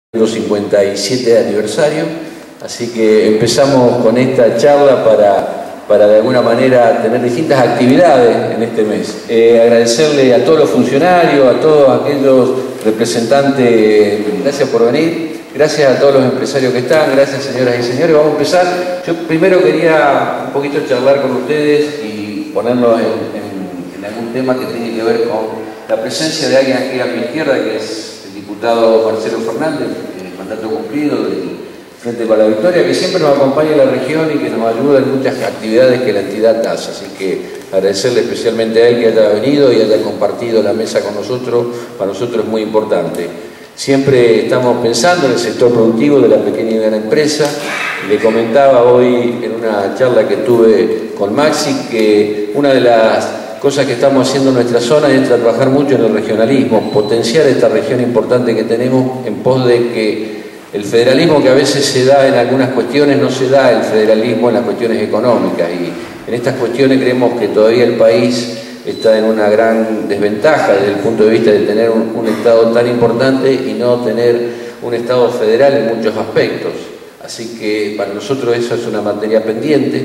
57 aniversario, así que empezamos con esta charla para de alguna manera tener distintas actividades en este mes. Agradecerle a todos los funcionarios, a todos aquellos representantes, gracias por venir, gracias a todos los empresarios que están, gracias señoras y señores. Vamos a empezar. Yo primero quería un poquito charlar con ustedes y ponerlos en algún tema que tiene que ver con la presencia de alguien aquí a mi izquierda, que es el diputado Marcelo Fernández, mandato cumplido del Frente para la Victoria, que siempre nos acompaña en la región y que nos ayuda en muchas actividades que la entidad hace. Así que agradecerle especialmente a él que haya venido y haya compartido la mesa con nosotros. Para nosotros es muy importante. Siempre estamos pensando en el sector productivo de la pequeña y mediana empresa. Le comentaba hoy en una charla que tuve con Maxi que una de las cosas que estamos haciendo en nuestra zona es trabajar mucho en el regionalismo, potenciar esta región importante que tenemos en pos de que el federalismo que a veces se da en algunas cuestiones, no se da el federalismo en las cuestiones económicas, y en estas cuestiones creemos que todavía el país está en una gran desventaja desde el punto de vista de tener un Estado tan importante y no tener un Estado federal en muchos aspectos. Así que para nosotros eso es una materia pendiente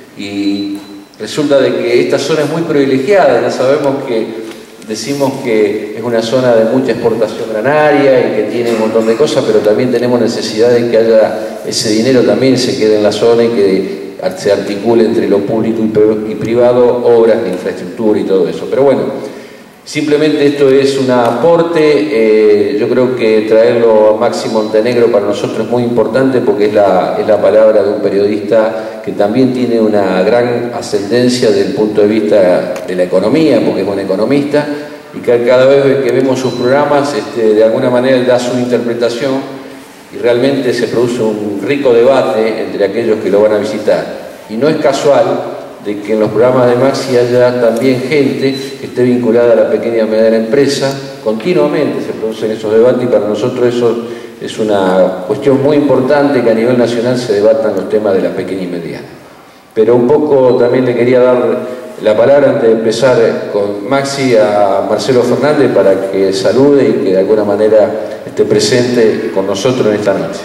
y resulta de que esta zona es muy privilegiada. Ya sabemos que decimos que es una zona de mucha exportación granaria y que tiene un montón de cosas, pero también tenemos necesidad de que haya ese dinero también se quede en la zona y que se articule entre lo público y privado, obras de infraestructura y todo eso. Pero bueno, simplemente esto es un aporte. Yo creo que traerlo a Maxi Montenegro para nosotros es muy importante porque es la palabra de un periodista que también tiene una gran ascendencia desde el punto de vista de la economía, porque es un economista, y que cada vez que vemos sus programas, de alguna manera él da su interpretación y realmente se produce un rico debate entre aquellos que lo van a visitar. Y no es casual de que en los programas de Maxi haya también gente que esté vinculada a la pequeña y mediana empresa. Continuamente se producen esos debates y para nosotros eso es una cuestión muy importante, que a nivel nacional se debatan los temas de la pequeña y mediana. Pero un poco también le quería dar la palabra antes de empezar con Maxi a Marcelo Fernández para que salude y que de alguna manera esté presente con nosotros en esta noche.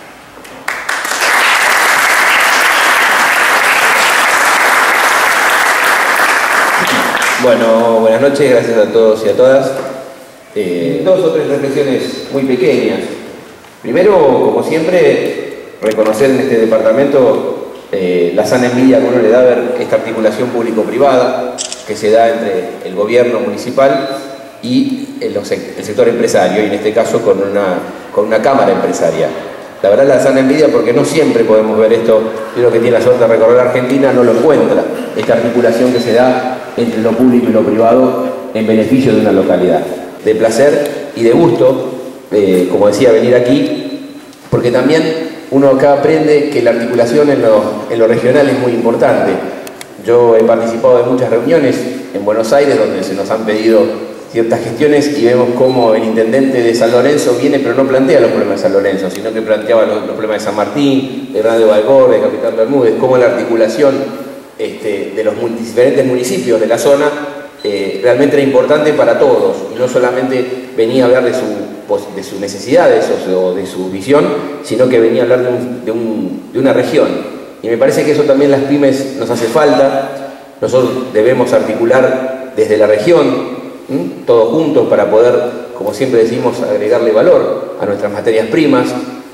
Bueno, buenas noches, gracias a todos y a todas. Dos o tres reflexiones muy pequeñas. Primero, como siempre, reconocer en este departamento la sana envidia que uno le da a ver esta articulación público-privada que se da entre el gobierno municipal y el sector empresario, y en este caso con una cámara empresarial. La verdad, la sana envidia, porque no siempre podemos ver esto. Yo creo que tiene la suerte de recorrer Argentina, no lo encuentra, esta articulación que se da entre lo público y lo privado en beneficio de una localidad. De placer y de gusto, como decía, venir aquí, porque también uno acá aprende que la articulación en lo regional es muy importante. Yo he participado de muchas reuniones en Buenos Aires donde se nos han pedido ciertas gestiones y vemos cómo el intendente de San Lorenzo viene, pero no plantea los problemas de San Lorenzo, sino que planteaba los problemas de San Martín, de Grande Valgorbe, de Capitán Bermúdez, cómo la articulación de los diferentes municipios de la zona realmente era importante para todos, y no solamente venía a hablar de sus necesidades o de su visión, sino que venía a hablar de una región. Y me parece que eso también las pymes nos hace falta. Nosotros debemos articular desde la región, todos juntos, para poder, como siempre decimos, agregarle valor a nuestras materias primas.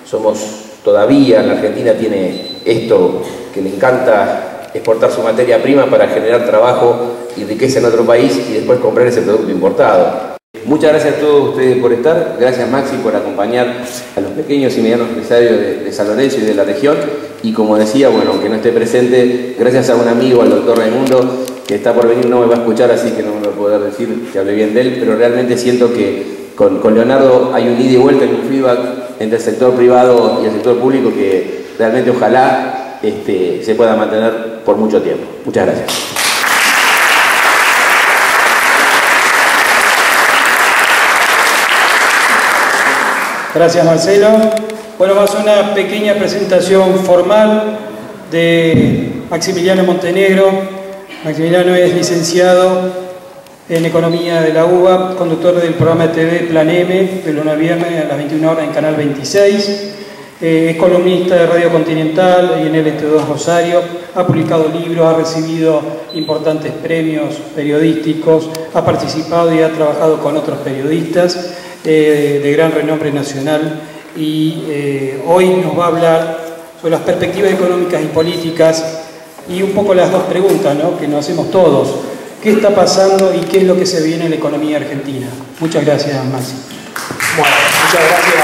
Todavía la Argentina tiene esto que le encanta, exportar su materia prima para generar trabajo y riqueza en otro país y después comprar ese producto importado. Muchas gracias a todos ustedes por estar. Gracias, Maxi, por acompañar a los pequeños y medianos empresarios de San Lorenzo y de la región. Y como decía, bueno, aunque no esté presente, gracias a un amigo, al doctor Raimundo, que está por venir, no me va a escuchar, así que no me va a poder decir que hable bien de él, pero realmente siento que con Leonardo hay un ida y vuelta y un feedback entre el sector privado y el sector público que realmente ojalá se pueda mantener por mucho tiempo. Muchas gracias. Gracias, Marcelo. Bueno, vamos a hacer una pequeña presentación formal de Maximiliano Montenegro. Maximiliano es licenciado en Economía de la UBA, conductor del programa de TV Plan M, de lunes a viernes a las 21 horas en Canal 26. Es columnista de Radio Continental y en LT2 Rosario. Ha publicado libros, ha recibido importantes premios periodísticos, ha participado y ha trabajado con otros periodistas de gran renombre nacional. Y hoy nos va a hablar sobre las perspectivas económicas y políticas y un poco las dos preguntas, ¿no?, que nos hacemos todos. ¿Qué está pasando y qué es lo que se viene en la economía argentina? Muchas gracias, Maxi. Bueno, muchas gracias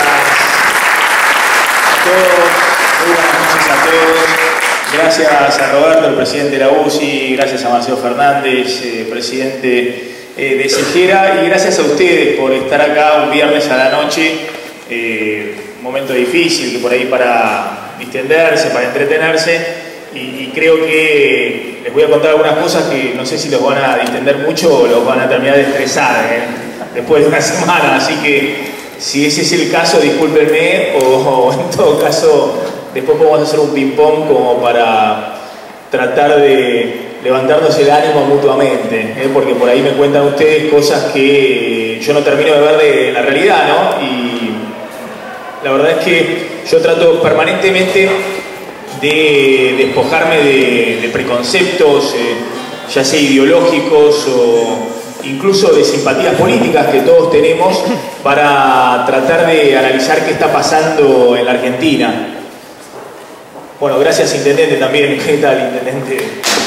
a todos, muy buenas noches a todos. Gracias a Roberto, el presidente de la UCI, gracias a Marcelo Fernández, presidente de Segera, y gracias a ustedes por estar acá un viernes a la noche, un momento difícil que por ahí para distenderse, para entretenerse. Y creo que les voy a contar algunas cosas que no sé si los van a distender mucho o los van a terminar de estresar después de una semana. Así que si ese es el caso, discúlpenme, o en todo caso después podemos hacer un ping-pong como para tratar de levantarnos el ánimo mutuamente, porque por ahí me cuentan ustedes cosas que yo no termino de ver de la realidad, ¿no? Y la verdad es que yo trato permanentemente de despojarme de preconceptos, ya sea ideológicos o incluso de simpatías políticas que todos tenemos, para tratar de analizar qué está pasando en la Argentina. Bueno, gracias Intendente también. ¿Qué tal, Intendente?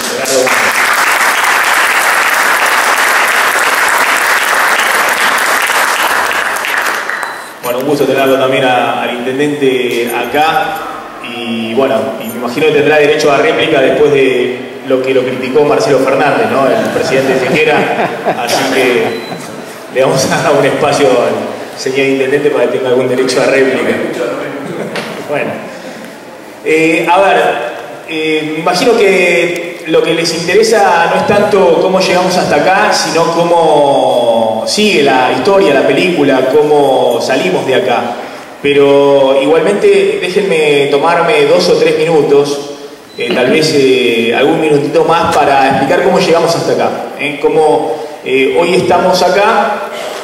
Bueno, un gusto tenerlo también al Intendente acá. Y bueno, y me imagino que tendrá derecho a réplica después de lo que lo criticó Marcelo Fernández, ¿no?, el presidente de Segera. Así que le vamos a dar un espacio al señor Intendente para que tenga algún derecho a réplica. Bueno, a ver, me imagino que lo que les interesa no es tanto cómo llegamos hasta acá, sino cómo sigue la historia, la película, cómo salimos de acá. Pero igualmente déjenme tomarme 2 o 3 minutos, tal vez algún minutito más, para explicar cómo llegamos hasta acá. Cómo hoy estamos acá,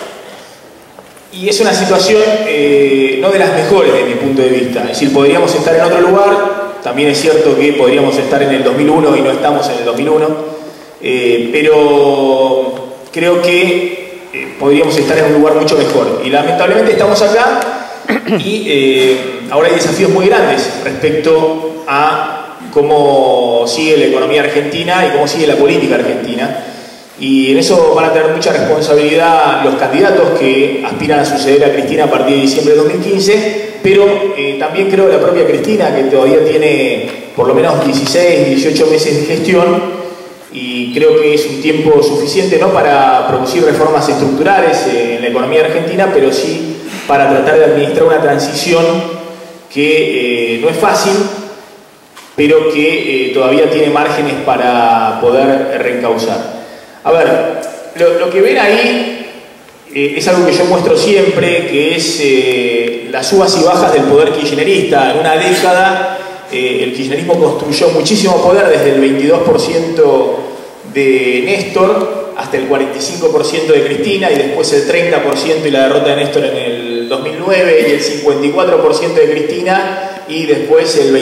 y es una situación no de las mejores desde mi punto de vista. Es decir, podríamos estar en otro lugar, también es cierto que podríamos estar en el 2001 y no estamos en el 2001, pero creo que podríamos estar en un lugar mucho mejor. Y lamentablemente estamos acá. Y ahora hay desafíos muy grandes respecto a cómo sigue la economía argentina y cómo sigue la política argentina. Y en eso van a tener mucha responsabilidad los candidatos que aspiran a suceder a Cristina a partir de diciembre de 2015, pero también creo la propia Cristina, que todavía tiene por lo menos 16, 18 meses de gestión, y creo que es un tiempo suficiente no para producir reformas estructurales en la economía argentina, pero sí para tratar de administrar una transición que no es fácil, pero que todavía tiene márgenes para poder reencauzar. A ver, lo que ven ahí es algo que yo muestro siempre, que es las subas y bajas del poder kirchnerista. En una década el kirchnerismo construyó muchísimo poder, desde el 22% de Néstor hasta el 45% de Cristina, y después el 30% y la derrota de Néstor en el 2009, y el 54% de Cristina, y después el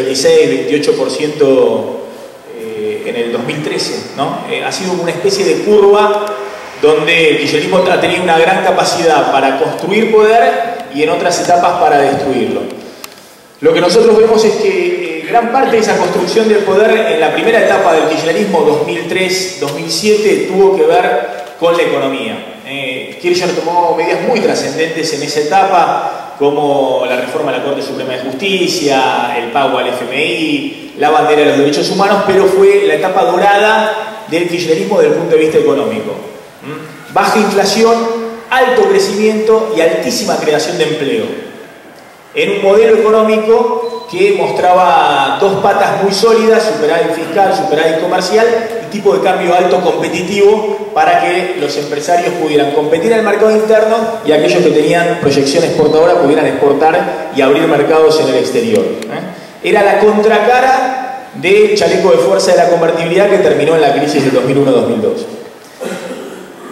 26-28% en el 2013, ¿no? Ha sido una especie de curva donde el kirchnerismo ha tenido una gran capacidad para construir poder y en otras etapas para destruirlo. Lo que nosotros vemos es que gran parte de esa construcción del poder en la primera etapa del kirchnerismo, 2003-2007, tuvo que ver con la economía. Kirchner tomó medidas muy trascendentes en esa etapa, como la reforma de la Corte Suprema de Justicia, el pago al FMI, la bandera de los derechos humanos, pero fue la etapa dorada del kirchnerismo desde el punto de vista económico. Baja inflación, alto crecimiento y altísima creación de empleo, en un modelo económico que mostraba dos patas muy sólidas: superávit fiscal, superávit comercial y tipo de cambio alto competitivo, para que los empresarios pudieran competir en el mercado interno y aquellos que tenían proyección exportadora pudieran exportar y abrir mercados en el exterior. Era la contracara del chaleco de fuerza de la convertibilidad que terminó en la crisis del 2001-2002.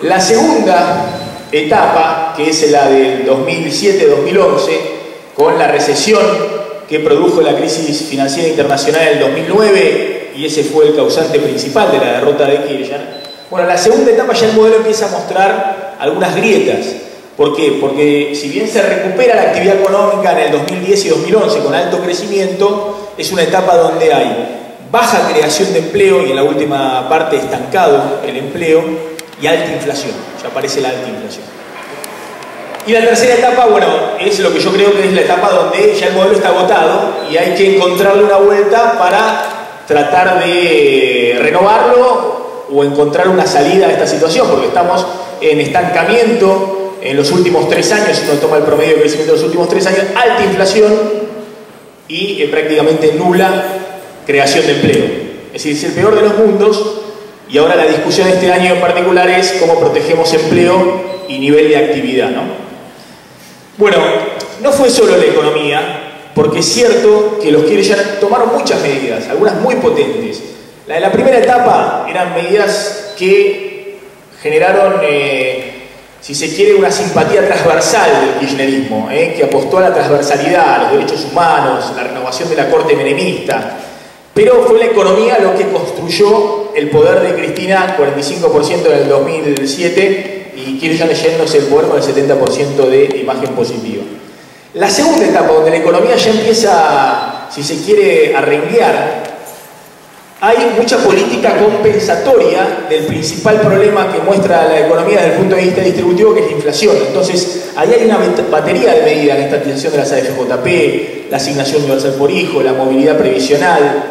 La segunda etapa, que es la del 2007-2011, con la recesión que produjo la crisis financiera internacional del 2009, y ese fue el causante principal de la derrota de Kirchner. Bueno, la segunda etapa ya el modelo empieza a mostrar algunas grietas. ¿Por qué? Porque si bien se recupera la actividad económica en el 2010 y 2011 con alto crecimiento, es una etapa donde hay baja creación de empleo y en la última parte estancado el empleo y alta inflación. Ya aparece la alta inflación. Y la tercera etapa, bueno, es lo que yo creo que es la etapa donde ya el modelo está agotado y hay que encontrarle una vuelta para tratar de renovarlo o encontrar una salida a esta situación, porque estamos en estancamiento en los últimos 3 años, si uno toma el promedio de crecimiento de los últimos 3 años, alta inflación y prácticamente nula creación de empleo. Es decir, es el peor de los mundos y ahora la discusión de este año en particular es cómo protegemos empleo y nivel de actividad, ¿no? Bueno, no fue solo la economía, porque es cierto que los Kirchner tomaron muchas medidas, algunas muy potentes. La de la primera etapa eran medidas que generaron, si se quiere, una simpatía transversal del kirchnerismo, que apostó a la transversalidad, a los derechos humanos, a la renovación de la corte menemista. Pero fue la economía lo que construyó el poder de Cristina, 45% en el 2007, y Kirchner yéndose el poder con el 70% de imagen positiva. La segunda etapa, donde la economía ya empieza, si se quiere, a renguear, hay mucha política compensatoria del principal problema que muestra la economía desde el punto de vista distributivo, que es la inflación. Entonces, ahí hay una batería de medidas: la estatización de las AFJP, la asignación universal por hijo, la movilidad previsional,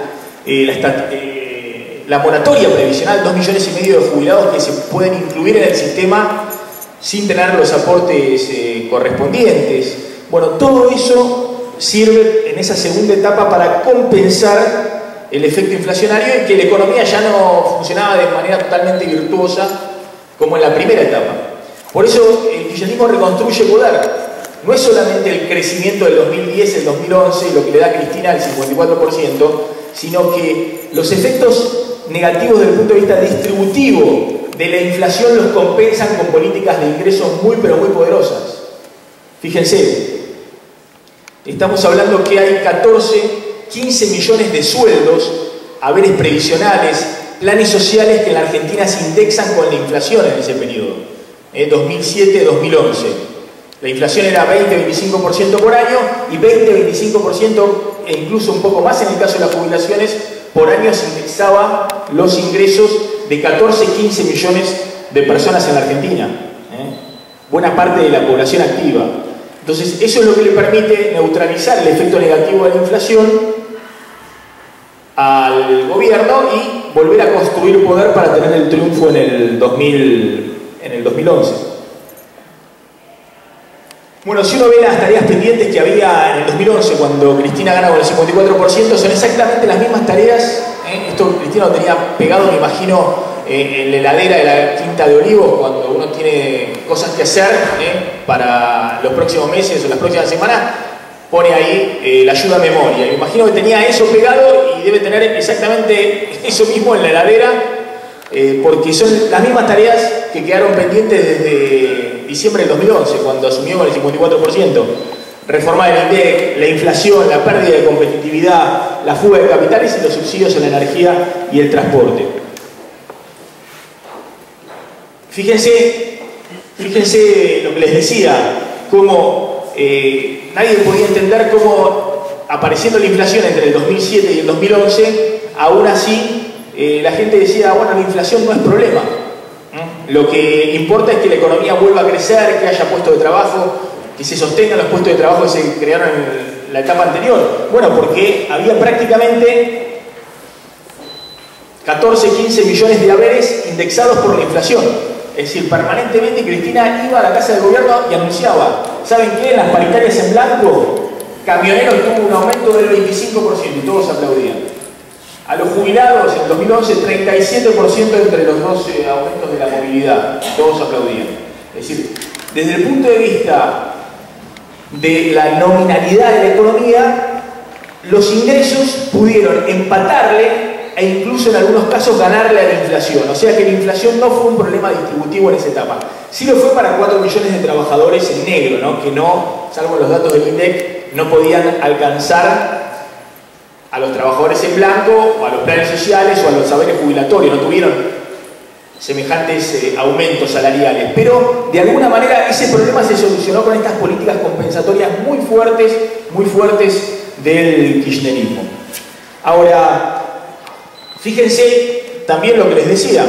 la moratoria previsional, 2,5 millones de jubilados que se pueden incluir en el sistema sin tener los aportes correspondientes. Bueno, todo eso sirve en esa segunda etapa para compensar el efecto inflacionario y que la economía ya no funcionaba de manera totalmente virtuosa como en la primera etapa. Por eso el kirchnerismo reconstruye poder. No es solamente el crecimiento del 2010, el 2011 y lo que le da a Cristina el 54%, sino que los efectos negativos desde el punto de vista distributivo de la inflación los compensan con políticas de ingresos muy pero muy poderosas. Fíjense, estamos hablando que hay 15 millones de sueldos, haberes previsionales, planes sociales que en la Argentina se indexan con la inflación en ese periodo, 2007-2011. La inflación era 20-25% por año y 20-25% e incluso un poco más en el caso de las jubilaciones por año se indexaba los ingresos de 14-15 millones de personas en la Argentina. Buena parte de la población activa. Entonces, eso es lo que le permite neutralizar el efecto negativo de la inflación al gobierno y volver a construir poder para tener el triunfo en el 2011. Bueno, si uno ve las tareas pendientes que había en el 2011, cuando Cristina gana con el 54%, son exactamente las mismas tareas. Esto Cristina lo tenía pegado, me imagino, en la heladera de la Quinta de Olivos, cuando uno tiene cosas que hacer para los próximos meses o las próximas semanas, pone ahí la ayuda a memoria. Me imagino que tenía eso pegado y debe tener exactamente eso mismo en la heladera, porque son las mismas tareas que quedaron pendientes desde diciembre del 2011, cuando asumió con el 54%. Reformar el INDEC, la inflación, la pérdida de competitividad, la fuga de capitales y los subsidios a la energía y el transporte. Fíjense lo que les decía, cómo nadie podía entender cómo, apareciendo la inflación entre el 2007 y el 2011, aún así la gente decía, bueno, la inflación no es problema. Lo que importa es que la economía vuelva a crecer, que haya puestos de trabajo, que se sostengan los puestos de trabajo que se crearon en la etapa anterior. Bueno, porque había prácticamente 14-15 millones de haberes indexados por la inflación. Es decir, permanentemente Cristina iba a la casa del gobierno y anunciaba, ¿saben qué? En las paritarias en blanco, Camioneros tuvo un aumento del 25% y todos aplaudían. A los jubilados en 2011, 37% entre los dos aumentos de la movilidad, todos aplaudían. Es decir, desde el punto de vista de la nominalidad de la economía, los ingresos pudieron empatarle e incluso en algunos casos ganarle a la inflación. O sea que la inflación no fue un problema distributivo en esa etapa. Sí lo fue para 4 millones de trabajadores en negro, ¿no? Que no, salvo los datos del INDEC, no podían alcanzar a los trabajadores en blanco, o a los planes sociales, o a los saberes jubilatorios. No tuvieron semejantes aumentos salariales. Pero, de alguna manera, ese problema se solucionó con estas políticas compensatorias muy fuertes del kirchnerismo. Ahora, fíjense también lo que les decía.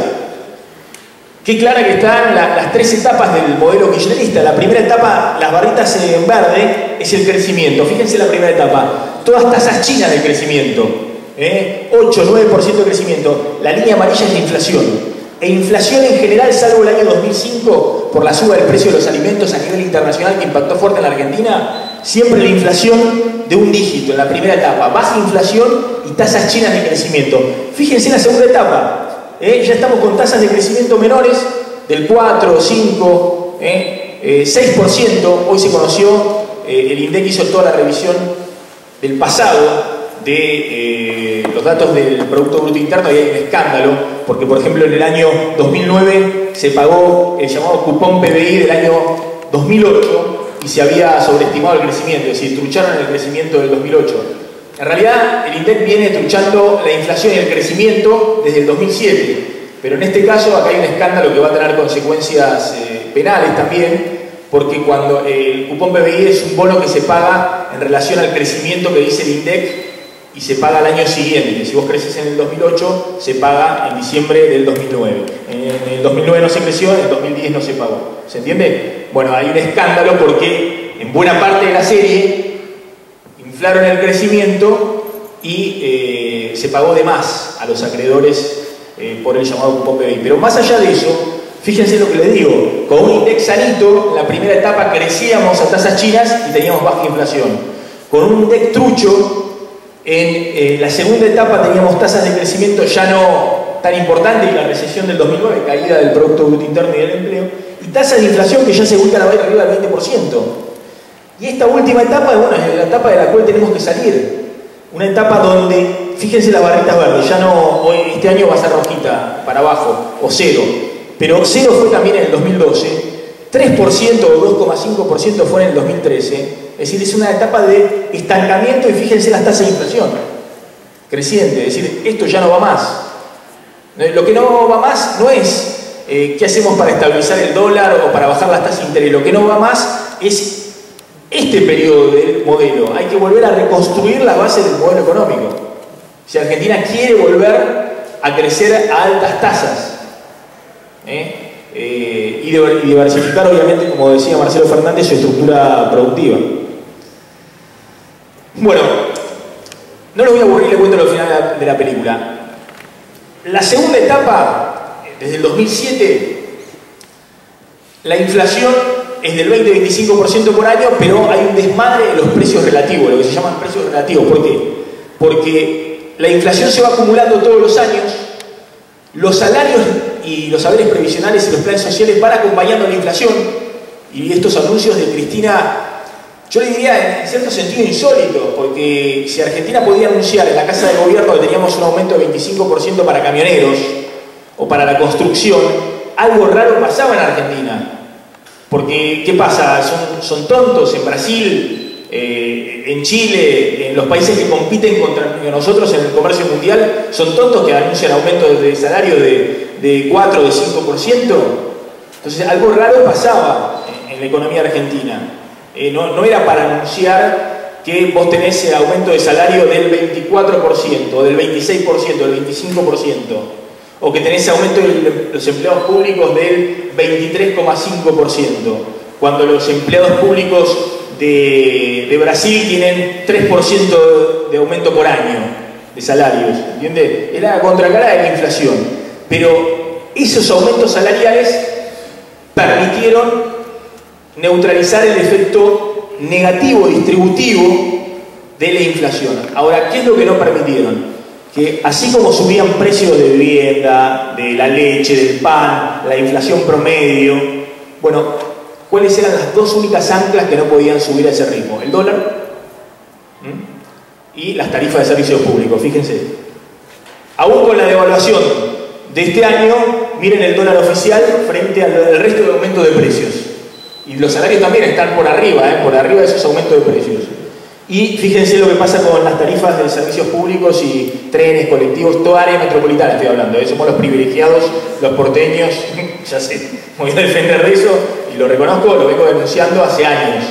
Qué clara que están las 3 etapas del modelo kirchnerista. La primera etapa, las barritas en verde, es el crecimiento. Fíjense la primera etapa. Todas tasas chinas de crecimiento. 8, 9% de crecimiento. La línea amarilla es la inflación. E inflación en general, salvo el año 2005, por la suba del precio de los alimentos a nivel internacional que impactó fuerte en la Argentina, siempre la inflación de un dígito en la primera etapa. Baja inflación y tasas chinas de crecimiento. Fíjense en la segunda etapa. Ya estamos con tasas de crecimiento menores del 4, 5, 6%. Hoy se conoció, el INDEC hizo toda la revisión del pasado de los datos del Producto Bruto Interno y hay un escándalo, porque por ejemplo en el año 2009 se pagó el llamado cupón PBI del año 2008 y se había sobreestimado el crecimiento, es decir, trucharon el crecimiento del 2008. En realidad, el INDEC viene truchando la inflación y el crecimiento desde el 2007, pero en este caso acá hay un escándalo que va a tener consecuencias penales también, porque cuando el cupón PBI es un bono que se paga en relación al crecimiento que dice el INDEC y se paga al año siguiente. Si vos creces en el 2008, se paga en diciembre del 2009. En el 2009 no se creció, en el 2010 no se pagó. ¿Se entiende? Bueno, hay un escándalo porque en buena parte de la serie inflaron el crecimiento y se pagó de más a los acreedores por el llamado cupón PBI. Pero más allá de eso, fíjense lo que les digo, con un INDEC sanito, en la primera etapa crecíamos a tasas chinas y teníamos baja inflación. Con un INDEC trucho, en la segunda etapa teníamos tasas de crecimiento ya no tan importantes y la recesión del 2009, caída del Producto Bruto Interno y del empleo, y tasas de inflación que ya se ubican arriba del 20%. Y esta última etapa, bueno, es la etapa de la cual tenemos que salir. Una etapa donde, fíjense las barritas verdes, ya no, hoy, este año va a ser rojita, para abajo, o 0. Pero 0 fue también en el 2012, 3% o 2,5% fue en el 2013. Es decir, es una etapa de estancamiento y fíjense las tasas de inflación creciente. Es decir, esto ya no va más. Lo que no va más no es qué hacemos para estabilizar el dólar o para bajar las tasas de interés. Lo que no va más es este periodo del modelo. Hay que volver a reconstruir las bases del modelo económico. Si Argentina quiere volver a crecer a altas tasas, y diversificar, obviamente, como decía Marcelo Fernández, su estructura productiva. Bueno, no lo voy a aburrir, le cuento lo final de la película. La segunda etapa, desde el 2007, la inflación es del 20-25% por año, pero hay un desmadre de los precios relativos, lo que se llaman precios relativos. ¿Por qué? Porque la inflación se va acumulando todos los años, los salarios y los saberes previsionales y los planes sociales van acompañando la inflación, y estos anuncios de Cristina, yo le diría en cierto sentido insólito, porque si Argentina podía anunciar en la Casa de Gobierno que teníamos un aumento de 25% para camioneros o para la construcción, algo raro pasaba en Argentina. Porque, ¿qué pasa? Son tontos en Brasil, en Chile, en los países que compiten contra nosotros en el comercio mundial, son tontos que anuncian aumentos de salario de 4 o de 5%. Entonces, algo raro pasaba en la economía argentina. No era para anunciar que vos tenés el aumento de salario del 24%, o del 26%, del 25%, o que tenés aumento de los empleados públicos del 23,5%, cuando los empleados públicos de Brasil tienen 3% de aumento por año de salarios, ¿entiendes? Es la contracara de la inflación. Pero esos aumentos salariales permitieron neutralizar el efecto negativo distributivo de la inflación. Ahora, ¿qué es lo que no permitieron? Que así como subían precios de vivienda, de la leche, del pan, la inflación promedio, bueno, ¿cuáles eran las dos únicas anclas que no podían subir a ese ritmo? El dólar y las tarifas de servicios públicos, fíjense. Aún con la devaluación de este año, miren el dólar oficial frente al resto de aumentos de precios. Y los salarios también están por arriba de esos aumentos de precios. Y fíjense lo que pasa con las tarifas de servicios públicos y trenes, colectivos, toda área metropolitana estoy hablando. Somos los privilegiados, los porteños, ya sé, voy a defender de eso y lo reconozco, lo vengo denunciando hace años.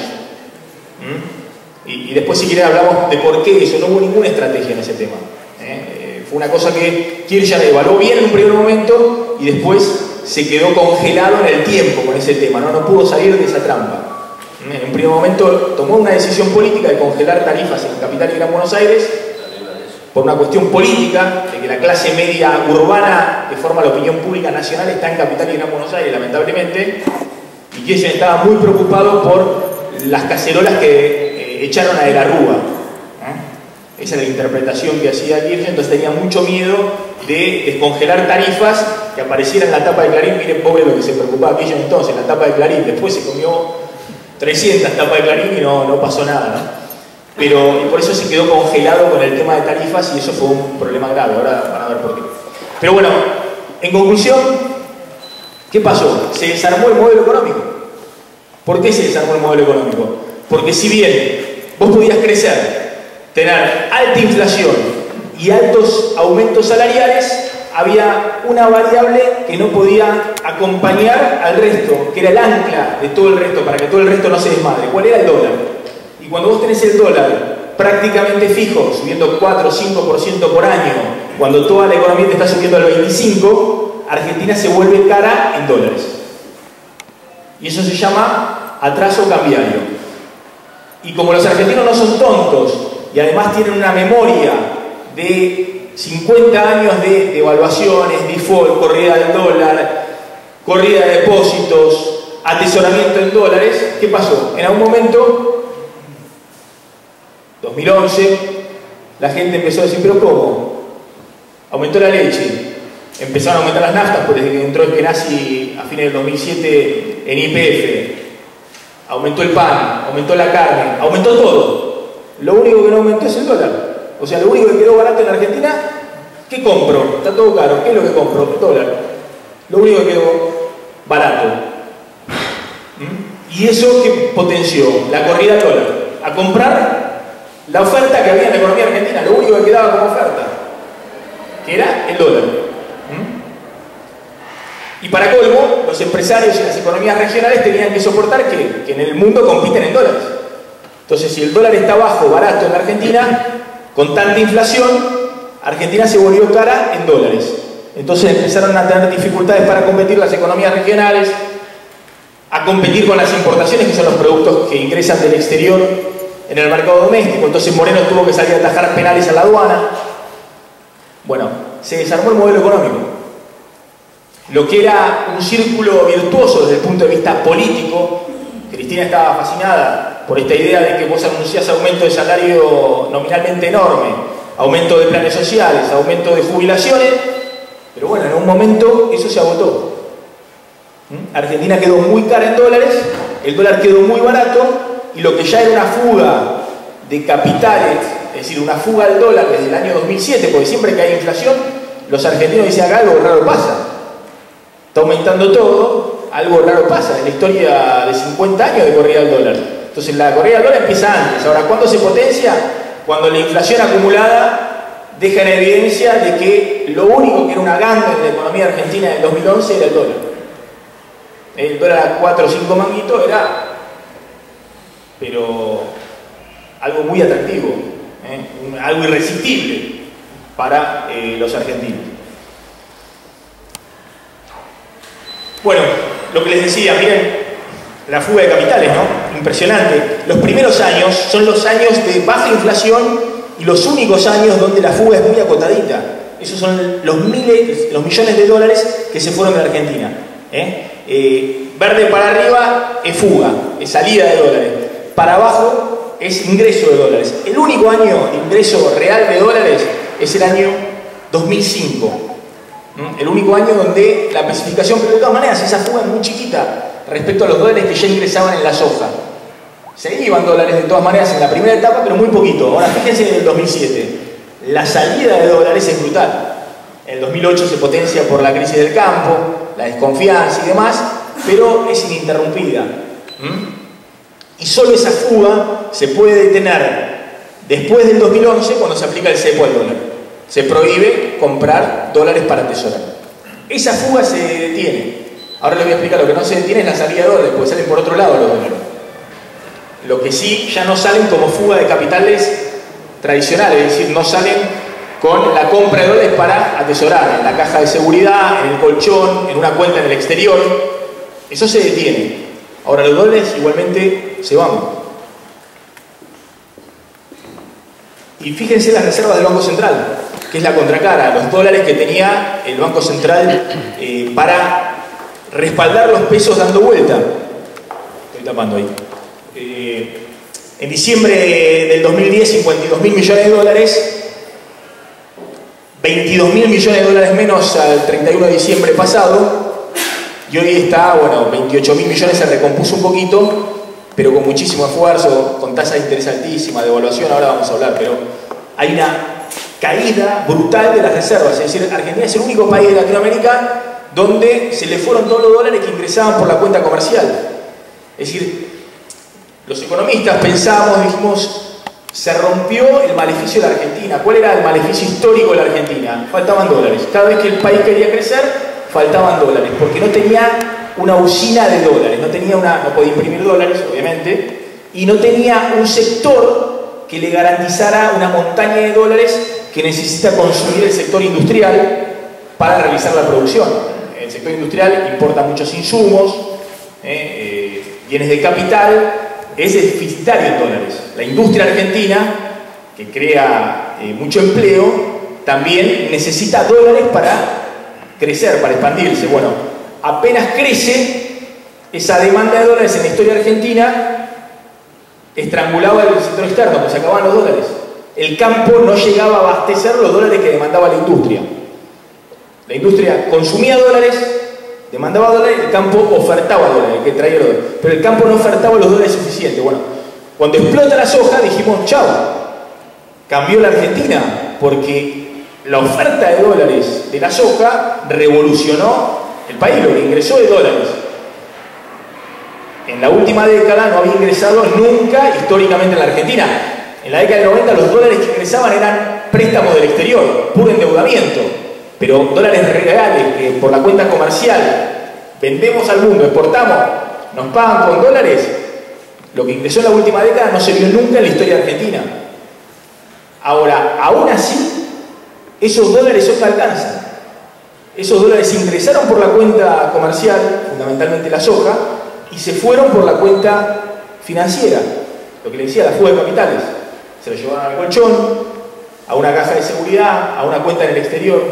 Y después si quieren hablamos de por qué eso, no hubo ninguna estrategia en ese tema. Fue una cosa que Kirchner evaluó bien en un primer momento y después se quedó congelado en el tiempo con ese tema, no pudo salir de esa trampa. En un primer momento tomó una decisión política de congelar tarifas en Capital y Gran Buenos Aires por una cuestión política de que la clase media urbana que forma la opinión pública nacional está en Capital y Gran Buenos Aires, lamentablemente, y Kirchner estaba muy preocupado por las cacerolas que echaron a De la Rúa. Esa era la interpretación que hacía Kirchner, entonces tenía mucho miedo de descongelar tarifas que aparecieran en la tapa de Clarín. Miren, pobre lo que se preocupaba Kirchner entonces, en la tapa de Clarín, después se comió 300 tapas de Clarín y no pasó nada, ¿no? Y por eso se quedó congelado con el tema de tarifas y eso fue un problema grave, ahora van a ver por qué. Pero bueno, en conclusión, ¿qué pasó? Se desarmó el modelo económico. ¿Por qué se desarmó el modelo económico? Porque si bien vos podías crecer, tener alta inflación y altos aumentos salariales, había una variable que no podía acompañar al resto, que era el ancla de todo el resto, para que todo el resto no se desmadre. ¿Cuál era? El dólar. Y cuando vos tenés el dólar prácticamente fijo, subiendo 4 o 5% por año, cuando toda la economía te está subiendo al 25%, Argentina se vuelve cara en dólares. Y eso se llama atraso cambiario. Y como los argentinos no son tontos, y además tienen una memoria de 50 años de devaluaciones, default, corrida del dólar, corrida de depósitos, atesoramiento en dólares, ¿qué pasó? En algún momento, 2011, la gente empezó a decir, ¿pero cómo? Aumentó la leche, empezaron a aumentar las naftas, pues desde que entró Eskenazi a fines del 2007 en YPF, aumentó el pan, aumentó la carne, aumentó todo. Lo único que no aumentó es el dólar. O sea, lo único que quedó barato en la Argentina, ¿qué compro? Está todo caro. ¿Qué es lo que compro? El dólar. Lo único que quedó barato. ¿Y eso qué potenció? La corrida al dólar. A comprar la oferta que había en la economía argentina. Lo único que quedaba como oferta, que era el dólar. Y para colmo, los empresarios y las economías regionales tenían que soportar que en el mundo compiten en dólares. Entonces, si el dólar está bajo, barato en la Argentina, con tanta inflación, Argentina se volvió cara en dólares. Entonces empezaron a tener dificultades para competir las economías regionales, a competir con las importaciones, que son los productos que ingresan del exterior en el mercado doméstico. Entonces Moreno tuvo que salir a atajar penales a la aduana. Bueno, se desarmó el modelo económico. Lo que era un círculo virtuoso desde el punto de vista político, Cristina estaba fascinada por esta idea de que vos anunciás aumento de salario nominalmente enorme, aumento de planes sociales, aumento de jubilaciones, pero bueno, en un momento eso se agotó. Argentina quedó muy cara en dólares, el dólar quedó muy barato y lo que ya era una fuga de capitales, es decir, una fuga al dólar desde el año 2007, porque siempre que hay inflación, los argentinos dicen acá algo raro pasa. Está aumentando todo, algo raro pasa. En la historia de 50 años de corrida del dólar. Entonces la corrida del dólar empieza antes. Ahora, ¿cuándo se potencia? Cuando la inflación acumulada deja en evidencia de que lo único que era una ganga en la economía argentina en el 2011 era el dólar. El dólar a 4 o 5 manguitos era, pero algo muy atractivo, algo irresistible para los argentinos. Bueno, lo que les decía, miren, la fuga de capitales, ¿no? Impresionante. Los primeros años son los años de baja inflación y los únicos años donde la fuga es muy acotadita. Esos son los millones de dólares que se fueron de Argentina. Verde para arriba es fuga, es salida de dólares. Para abajo es ingreso de dólares. El único año de ingreso real de dólares es el año 2005. El único año donde la especificación, pero de todas maneras esa fuga es muy chiquita respecto a los dólares que ya ingresaban en la soja. Se iban dólares de todas maneras en la primera etapa, pero muy poquito. Ahora fíjense en el 2007, la salida de dólares es brutal. En el 2008 se potencia por la crisis del campo, la desconfianza y demás, pero es ininterrumpida. Y solo esa fuga se puede detener después del 2011, cuando se aplica el cepo al dólar. Se prohíbe comprar dólares para atesorar. Esa fuga se detiene. Ahora les voy a explicar, lo que no se detiene es la salida de dólares, porque salen por otro lado los dólares. Lo que sí ya no salen como fuga de capitales tradicionales, es decir, no salen con la compra de dólares para atesorar en la caja de seguridad, en el colchón, en una cuenta en el exterior. Eso se detiene. Ahora los dólares igualmente se van. Y fíjense las reservas del Banco Central, que es la contracara, los dólares que tenía el Banco Central para respaldar los pesos dando vuelta. Estoy tapando ahí. En diciembre del 2010, 52.000 millones de dólares, 22.000 millones de dólares menos al 31 de diciembre pasado, y hoy está, bueno, 28.000 millones, se recompuso un poquito, pero con muchísimo esfuerzo, con tasa de interés altísima, devaluación, ahora vamos a hablar, pero hay una caída brutal de las reservas. Es decir, Argentina es el único país de Latinoamérica donde se le fueron todos los dólares que ingresaban por la cuenta comercial. Es decir, los economistas pensamos, dijimos, se rompió el maleficio de la Argentina. ¿Cuál era el maleficio histórico de la Argentina? Faltaban dólares. Cada vez que el país quería crecer, faltaban dólares, porque no tenía una usina de dólares, no podía imprimir dólares, obviamente, y no tenía un sector que le garantizara una montaña de dólares que necesita consumir el sector industrial para realizar la producción. El sector industrial importa muchos insumos, bienes de capital, es deficitario en dólares. La industria argentina, que crea mucho empleo, también necesita dólares para crecer, para expandirse. Bueno, apenas crece esa demanda de dólares en la historia argentina, estrangulaba el sector externo, pues se acababan los dólares. El campo no llegaba a abastecer los dólares que demandaba la industria. La industria consumía dólares, demandaba dólares, el campo ofertaba dólares, que traía los dólares. Pero el campo no ofertaba los dólares suficientes. Bueno, cuando explota la soja dijimos, chao, cambió la Argentina, porque la oferta de dólares de la soja revolucionó el país, lo que ingresó de dólares. En la última década no había ingresado nunca históricamente en la Argentina. En la década del 90 los dólares que ingresaban eran préstamos del exterior, puro endeudamiento. Pero dólares reales que por la cuenta comercial vendemos al mundo, exportamos, nos pagan con dólares, lo que ingresó en la última década no se vio nunca en la historia de Argentina. Ahora, aún así, esos dólares hoy alcanzan. Esos dólares ingresaron por la cuenta comercial, fundamentalmente la soja, y se fueron por la cuenta financiera, lo que le decía, la fuga de capitales. Se lo llevaron al colchón, a una caja de seguridad, a una cuenta en el exterior.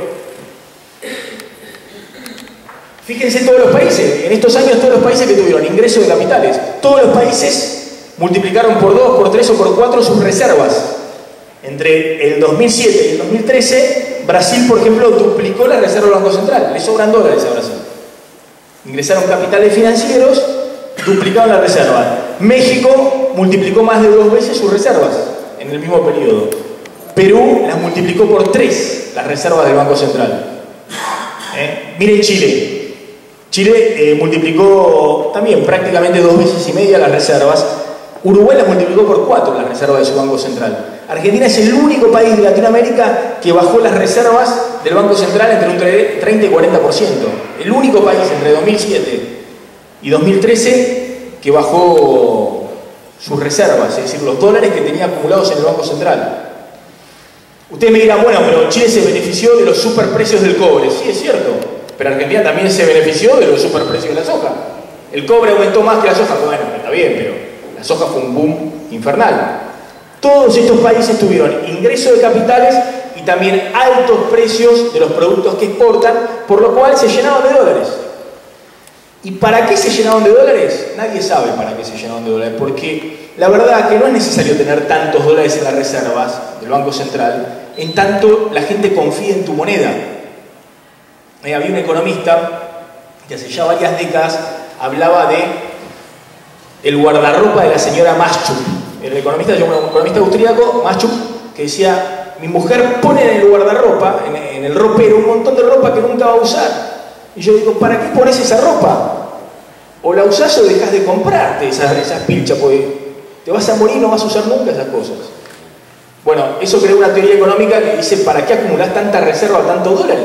Fíjense todos los países, en estos años todos los países que tuvieron ingreso de capitales, todos los países multiplicaron por 2, por 3 o por 4 sus reservas. Entre el 2007 y el 2013, Brasil, por ejemplo, duplicó la reserva del Banco Central. Le sobran dólares a Brasil. Ingresaron capitales financieros, duplicaron la reserva. México multiplicó más de 2 veces sus reservas en el mismo periodo. Perú las multiplicó por 3 las reservas del Banco Central. Miren Chile. Chile multiplicó también prácticamente 2 veces y media las reservas. Uruguay las multiplicó por 4 las reservas de su Banco Central. Argentina es el único país de Latinoamérica que bajó las reservas del Banco Central entre un 30 y 40%. El único país entre 2007 y 2013 que bajó sus reservas, es decir, los dólares que tenía acumulados en el Banco Central. Ustedes me dirán, bueno, pero Chile se benefició de los superprecios del cobre. Sí, es cierto, pero Argentina también se benefició de los superprecios de la soja. El cobre aumentó más que la soja, bueno, está bien, pero la soja fue un boom infernal. Todos estos países tuvieron ingreso de capitales y también altos precios de los productos que exportan, por lo cual se llenaban de dólares. ¿Y para qué se llenaban de dólares? Nadie sabe para qué se llenaban de dólares, porque la verdad que no es necesario tener tantos dólares en las reservas del Banco Central, en tanto la gente confía en tu moneda. Había un economista que hace ya varias décadas hablaba de el guardarropa de la señora Maschub. El economista, un economista austríaco, Maschub, que decía, mi mujer pone en el guardarropa, en el ropero, un montón de ropa que nunca va a usar. Y yo digo, ¿para qué pones esa ropa? O la usás o dejás de comprarte esas pilchas, porque te vas a morir y no vas a usar nunca esas cosas. Bueno, eso crea una teoría económica que dice, ¿para qué acumulás tanta reserva o tantos dólares?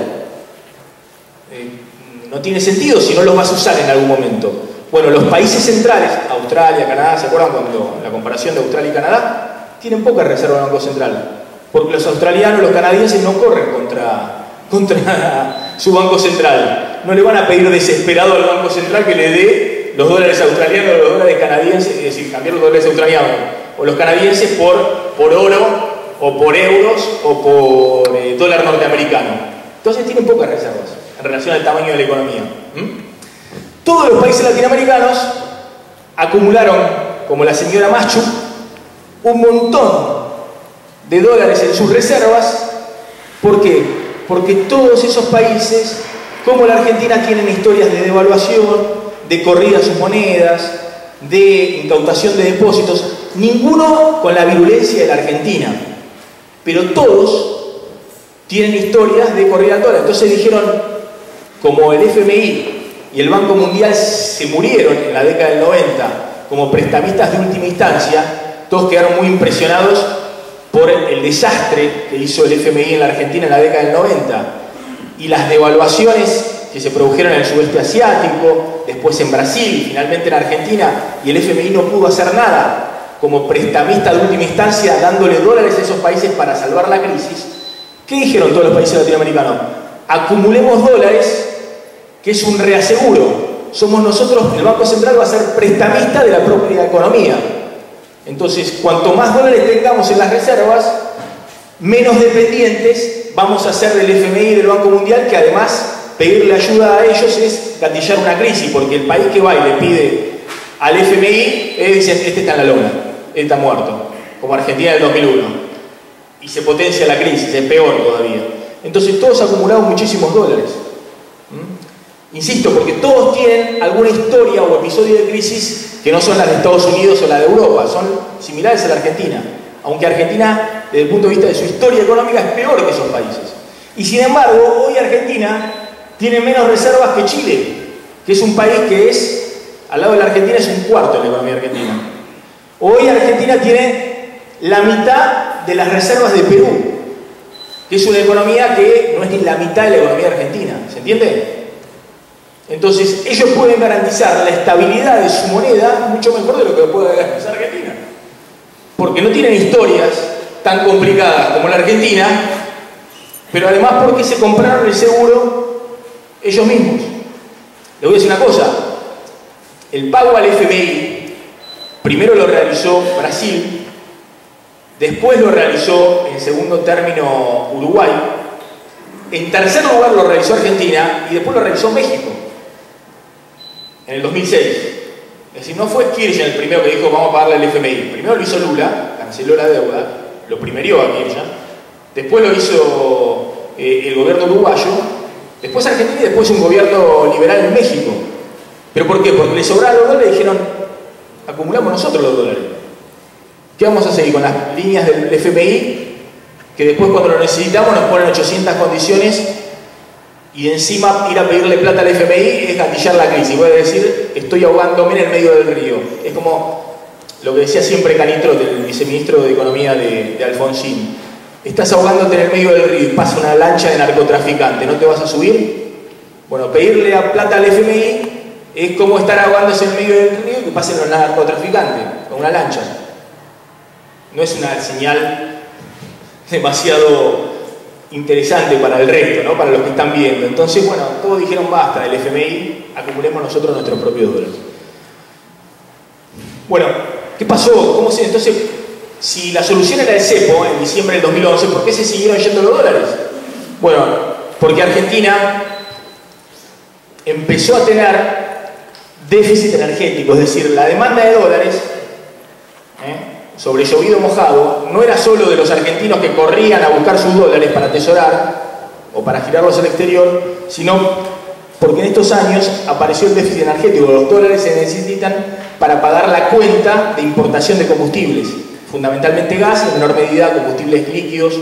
No tiene sentido si no los vas a usar en algún momento. Bueno, los países centrales, Australia, Canadá, ¿se acuerdan cuando la comparación de Australia y Canadá? Tienen poca reserva en el Banco Central. Porque los australianos, los canadienses no corren contra su Banco Central. No le van a pedir desesperado al Banco Central que le dé los dólares australianos o los dólares canadienses, es decir, cambiar los dólares australianos o los canadienses por oro o por euros o por dólar norteamericano. Entonces tienen pocas reservas en relación al tamaño de la economía. Todos los países latinoamericanos acumularon, como la señora Machu, un montón de dólares en sus reservas. ¿Por qué? Porque todos esos países, como la Argentina, tienen historias de devaluación, de corrida a sus monedas, de incautación de depósitos, ninguno con la virulencia de la Argentina, pero todos tienen historias de corrida al dólar. Entonces dijeron, como el FMI y el Banco Mundial se murieron en la década del 90 como prestamistas de última instancia, todos quedaron muy impresionados por el desastre que hizo el FMI en la Argentina en la década del 90 y las devaluaciones que se produjeron en el sudeste asiático, después en Brasil y finalmente en Argentina, y el FMI no pudo hacer nada como prestamista de última instancia dándole dólares a esos países para salvar la crisis. ¿Qué dijeron todos los países latinoamericanos? Acumulemos dólares, que es un reaseguro. Somos nosotros, el Banco Central va a ser prestamista de la propia economía. Entonces, cuanto más dólares tengamos en las reservas, menos dependientes vamos a ser del FMI y del Banco Mundial, que además pedirle ayuda a ellos es gatillar una crisis, porque el país que va y le pide al FMI, dicen, este está en la lona, este está muerto, como Argentina del 2001. Y se potencia la crisis, es peor todavía. Entonces todos acumularon muchísimos dólares. Insisto, porque todos tienen alguna historia o episodio de crisis que no son las de Estados Unidos o la de Europa, son similares a la Argentina. Aunque Argentina, desde el punto de vista de su historia económica, es peor que esos países. Y sin embargo, hoy Argentina tiene menos reservas que Chile, que es un país que es, al lado de la Argentina, es un cuarto de la economía argentina. Hoy Argentina tiene la mitad de las reservas de Perú, que es una economía que no es ni la mitad de la economía argentina, ¿se entiende? Entonces, ellos pueden garantizar la estabilidad de su moneda mucho mejor de lo que puede garantizar Argentina. Porque no tienen historias tan complicadas como la Argentina, pero además porque se compraron el seguro ellos mismos. Les voy a decir una cosa, el pago al FMI primero lo realizó Brasil, después lo realizó en segundo término Uruguay, en tercer lugar lo realizó Argentina y después lo realizó México en el 2006. Es decir, no fue Kirchner el primero que dijo vamos a pagarle al FMI. Primero lo hizo Lula, canceló la deuda, lo primerió a Kirchner, después lo hizo el gobierno uruguayo, después Argentina y después un gobierno liberal en México. ¿Pero por qué? Porque les sobraron los dólares y dijeron acumulamos nosotros los dólares. ¿Qué vamos a seguir con las líneas del FMI? Que después cuando lo necesitamos nos ponen 800 condiciones y encima ir a pedirle plata al FMI es gatillar la crisis. Voy a decir, estoy ahogándome en el medio del río. Es como lo que decía siempre Canitrote, el viceministro de Economía de Alfonsín. Estás ahogándote en el medio del río y pasa una lancha de narcotraficante, ¿no te vas a subir? Bueno, pedirle plata al FMI es como estar ahogándose en el medio del río y que pasen los narcotraficantes con una lancha. No es una señal demasiado interesante para el resto, ¿no? Para los que están viendo. Entonces, bueno, todos dijeron basta del FMI, acumulemos nosotros nuestros propios dólares. Bueno, ¿qué pasó? ¿Cómo se? Entonces, si la solución era el cepo en diciembre del 2011, ¿por qué se siguieron yendo los dólares? Bueno, porque Argentina empezó a tener déficit energético, es decir, la demanda de dólares sobre llovido mojado no era solo de los argentinos que corrían a buscar sus dólares para atesorar o para girarlos al exterior, sino porque en estos años apareció el déficit energético. Los dólares se necesitan para pagar la cuenta de importación de combustibles, fundamentalmente gas, en menor medida combustibles líquidos,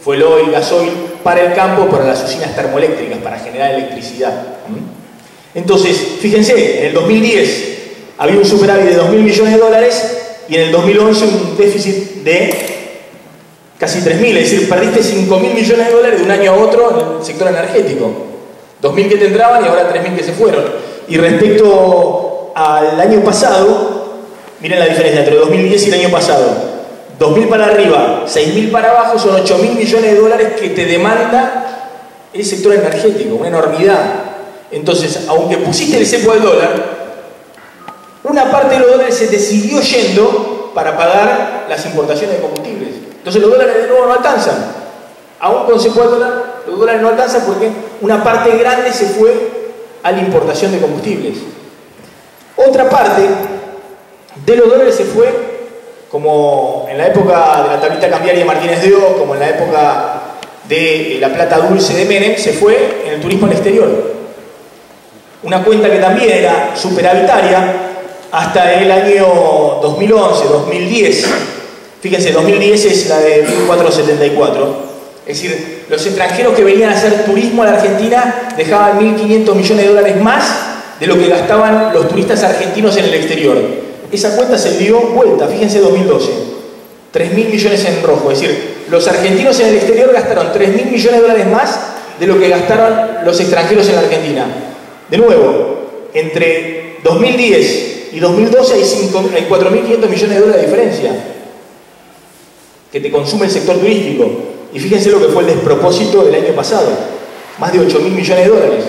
fuel oil, gasoil, para el campo, para las usinas termoeléctricas, para generar electricidad. Entonces, fíjense, en el 2010 había un superávit de 2.000 millones de dólares y en el 2011 un déficit de casi 3.000, es decir, perdiste 5.000 millones de dólares de un año a otro en el sector energético. 2.000 que te entraban y ahora 3.000 que se fueron. Y respecto al año pasado, miren la diferencia entre 2010 y el año pasado. 2.000 para arriba, 6.000 para abajo, son 8.000 millones de dólares que te demanda el sector energético, una enormidad. Entonces, aunque pusiste el cepo al dólar, una parte de los dólares se te siguió yendo para pagar las importaciones de combustibles. Entonces los dólares de nuevo no alcanzan. Aún con cepo al dólar, los dólares no alcanzan porque una parte grande se fue a la importación de combustibles. Otra parte de los dólares se fue, como en la época de la tablita cambiaria de Martínez de O, como en la época de la plata dulce de Menem, se fue en el turismo al exterior. Una cuenta que también era superavitaria hasta el año 2011, 2010. Fíjense, 2010 es la de 1474. Es decir, los extranjeros que venían a hacer turismo a la Argentina dejaban 1.500 millones de dólares más de lo que gastaban los turistas argentinos en el exterior. Esa cuenta se dio vuelta, fíjense, 2012. 3.000 millones en rojo. Es decir, los argentinos en el exterior gastaron 3.000 millones de dólares más de lo que gastaron los extranjeros en la Argentina. De nuevo, entre 2010 y 2012 hay 4.500 millones de dólares de diferencia que te consume el sector turístico. Y fíjense lo que fue el despropósito del año pasado. Más de 8.000 millones de dólares.